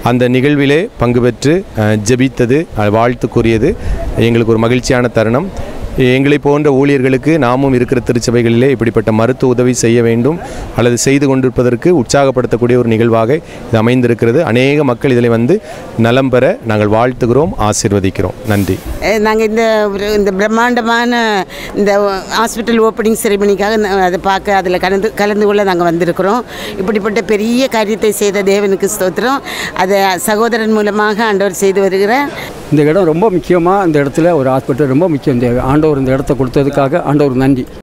அந்த நிகழ்விலே பங்கு பெற்று அஹ், ஜெபித்தது அஹ், வாழ்த்துக்குரியது எங்களுக்கு ஒரு மகிழ்ச்சியான தருணம். எங்களை போன்ற ஊழியர்களுக்கு நாமும் இருக்கிற திருச்சபைகளிலே இப்படிப்பட்ட மருத்துவ உதவி செய்ய வேண்டும் அல்லது செய்து கொண்டிருப்பதற்கு உற்சாகப்படுத்தக்கூடிய ஒரு நிகழ்வாக இது அமைந்திருக்கிறது. அநேக மக்கள் இதில் வந்து நலம் பெற நாங்கள் வாழ்த்துகிறோம், ஆசீர்வதிக்கிறோம். நன்றி. நாங்கள் இந்த ஒரு இந்த பிரம்மாண்டமான இந்த ஹாஸ்பிட்டல் ஓப்பனிங் செரிமனிக்காக அதை பார்க்க அதில் கலந்து கலந்து கொள்ள நாங்கள் வந்திருக்கிறோம். இப்படிப்பட்ட பெரிய காரியத்தை செய்த தேவனுக்கு ஸ்தோத்திரம். அதை சகோதரன் மூலமாக ஆண்டவர் செய்து வருகிறார். இந்த இடம் ரொம்ப முக்கியமாக, இந்த இடத்துல ஒரு ஹாஸ்பிட்டல் ரொம்ப முக்கியம். இந்த ஆண்டவர் இந்த இடத்த கொடுத்ததுக்காக ஆண்டவர் நன்றி.